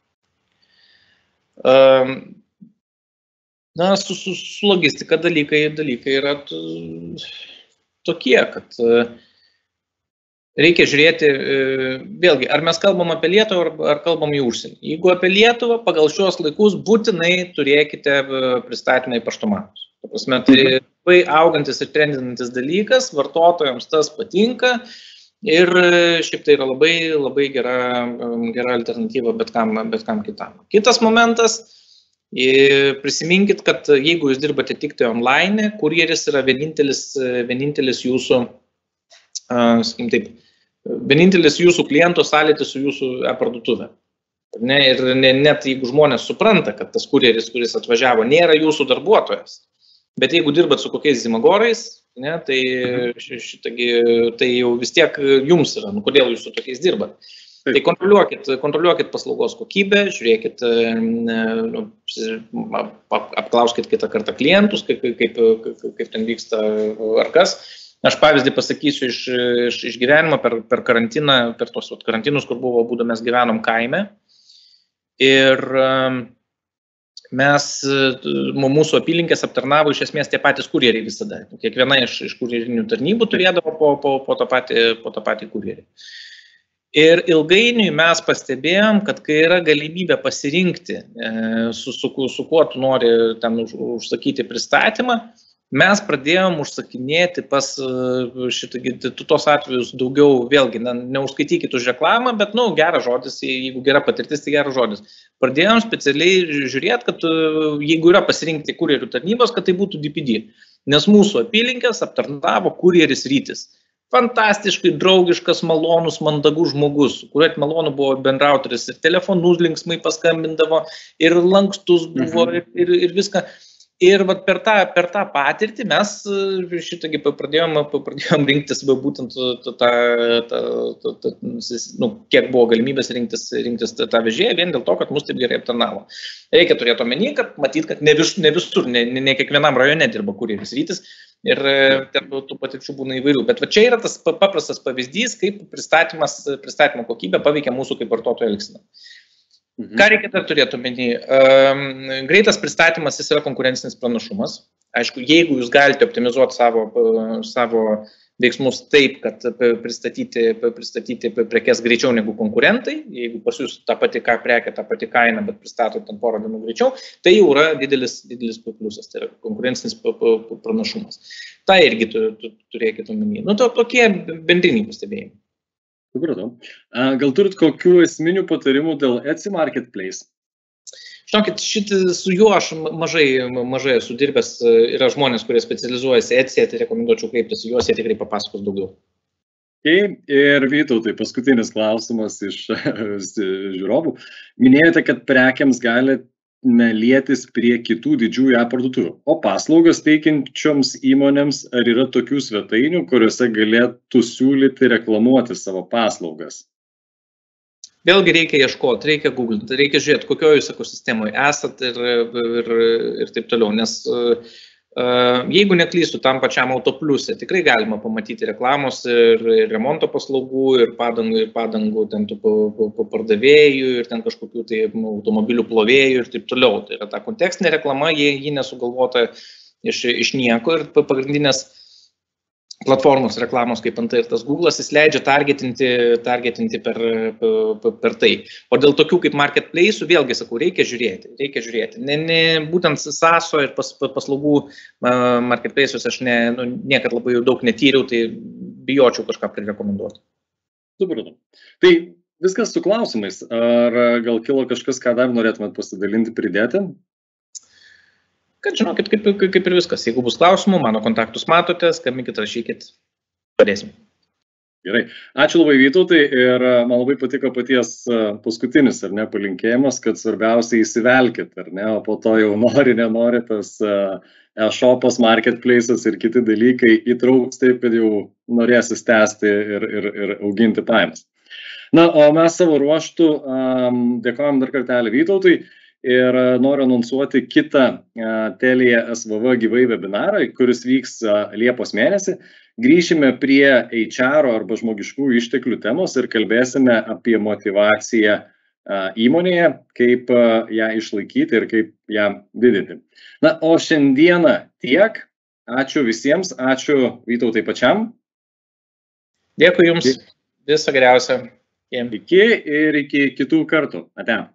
Speaker 2: Su logistika dalykai yra tokie, kad reikia žiūrėti, vėlgi, ar mes kalbam apie Lietuvą, ar kalbam į užsienį. Jeigu apie Lietuvą, pagal šios laikus būtinai turėkite pristatymą į paštomatus. Tai labai augantis ir trendinantis dalykas, vartotojams tas patinka ir šiaip tai yra labai gera alternatyva bet kam kitam. Kitas momentas, prisiminkit, kad jeigu jūs dirbate tik tai online, kurjeris yra vienintelis jūsų, sakykim taip, vienintelis jūsų kliento sąlytis su jūsų parduotuvė. Ir net jeigu žmonės supranta, kad tas kurjeris, kuris atvažiavo, nėra jūsų darbuotojas, bet jeigu dirbat su kokiais zimagorais, tai jau vis tiek jums yra, kodėl jūs su tokiais dirbat. Tai kontroliuokit paslaugos kokybę, žiūrėkit, apklauskit kitą kartą klientus, kaip ten vyksta ar kas. Aš pavyzdį pasakysiu iš gyvenimo per karantiną, per tos karantinus, kur būdu mes gyvenom kaime. Ir mūsų apylinkės aptarnavo iš esmės tie patys kurjeriai visada. Kiekviena iš kurjerinių tarnybų turėdavo po tą patį kurjerį. Ir ilgainiui mes pastebėjom, kad kai yra galimybė pasirinkti, su kuo tu nori ten užsakyti pristatymą, mes pradėjom užsakinėti pas tos atvejus daugiau, vėlgi, neužskaitykit už reklamą, bet, geras žodis, jeigu gera patirtis, tai geras žodis. Pradėjom specialiai žiūrėti, kad jeigu yra pasirinkti kurjerių tarnybos, kad tai būtų DPD, nes mūsų apylinkės aptarnavo kurjeris Rytis. Fantastiškai draugiškas, malonus, mandagus žmogus, su kuriuo malonu buvo bendrautoris ir telefonus linksmai paskambindavo, ir lankstus buvo, ir viską. Ir per tą patirtį mes pradėjom rinktis būtent kiek buvo galimybės rinktis tą vežėją, vien dėl to, kad mus taip gerai aptarnavo. Reikia turėti omeny, kad matyt, kad ne visur, ne kiekvienam rajone dirba kurjeris Rytis. Ir tų patirčių būna įvairių. Bet čia yra tas paprastas pavyzdys, kaip pristatymo kokybė paveikia mūsų kaip vartotojų elgseną. Ką reikia dar turėti omeny? Greitas pristatymas jis yra konkurencinis pranašumas. Aišku, jeigu jūs galite optimizuoti savo veiksmus taip, kad pristatyti prekes greičiau negu konkurentai, jeigu pas jūs ta pati prekė, ta pati kaina, bet pristatot ten porą dienų greičiau, tai jau yra didelis pliusas, tai yra konkurencinis pranašumas. Tai irgi turėkite omeny. Tokie bendriniai pastebėjimai.
Speaker 1: Supratau. Gal turit kokių esminių patarimų dėl Etsy Marketplace?
Speaker 2: Žinokit, su juo aš mažai esu dirbęs, yra žmonės, kurie specializuojasi Etsy, tai rekomenduočiau kreiptis, juos jie tikrai papasakos daugiau.
Speaker 1: Ir Vytautai, paskutinis klausimas iš žiūrovų. Minėjote, kad prekiams galite lietis prie kitų didžiųjų parduotuvių. O paslaugas teikiančioms įmonėms, ar yra tokių svetainių, kuriuose galėtų siūlyti reklamuoti savo paslaugas?
Speaker 2: Vėlgi reikia ieškoti, reikia googlinti, reikia žiūrėti, kokioje jūs ekosistemoje esat ir taip toliau, nes jeigu neklystu tam pačiam Autopliuse, tikrai galima pamatyti reklamos ir remonto paslaugų, ir padangų ten tų pardavėjų, ir ten kažkokių tai automobilių plovėjų ir taip toliau. Tai yra ta kontekstinė reklama, ji nesugalvota iš nieko ir pagrindinės platformos reklamos, kaip antai ir tas Google'as, jis leidžia targetinti per tai. O dėl tokių kaip Marketplace'ų, vėlgi sakau, reikia žiūrėti. Būtent SaaS'o ir paslaugų Marketplace'us aš niekad labai daug netyriau, tai bijočiau kažką prirekomenduoti.
Speaker 1: Supratau. Tai viskas su klausimais. Ar gal kilo kažkas, ką dar norėtumėt pasidalinti, pridėti?
Speaker 2: Kad žinokit, kaip ir viskas. Jeigu bus klausimų, mano kontaktus matote, skambinkit, rašykit, padėsim.
Speaker 1: Gerai. Ačiū labai Vytautai ir man labai patiko paties paskutinis, palinkėjimas, kad svarbiausia įsivelkit, o po to jau nenori tas e-shopas, marketplace'as ir kiti dalykai įtrauks taip, kad jau norėsis tęsti ir auginti pajamas. O mes savo ruoštų dėkojam dar kartelį Vytautui. Ir noriu anonsuoti kitą Telia SVV gyvai webinarą, kuris vyks Liepos mėnesį. Grįšime prie HR arba žmogiškųjų išteklių temos ir kalbėsime apie motivaciją įmonėje, kaip ją išlaikyti ir kaip ją didinti. O šiandieną tiek. Ačiū visiems, ačiū Vytautai pačiam.
Speaker 2: Dėkui Jums, viso geriausio.
Speaker 1: Iki ir iki kitų kartų. Ate.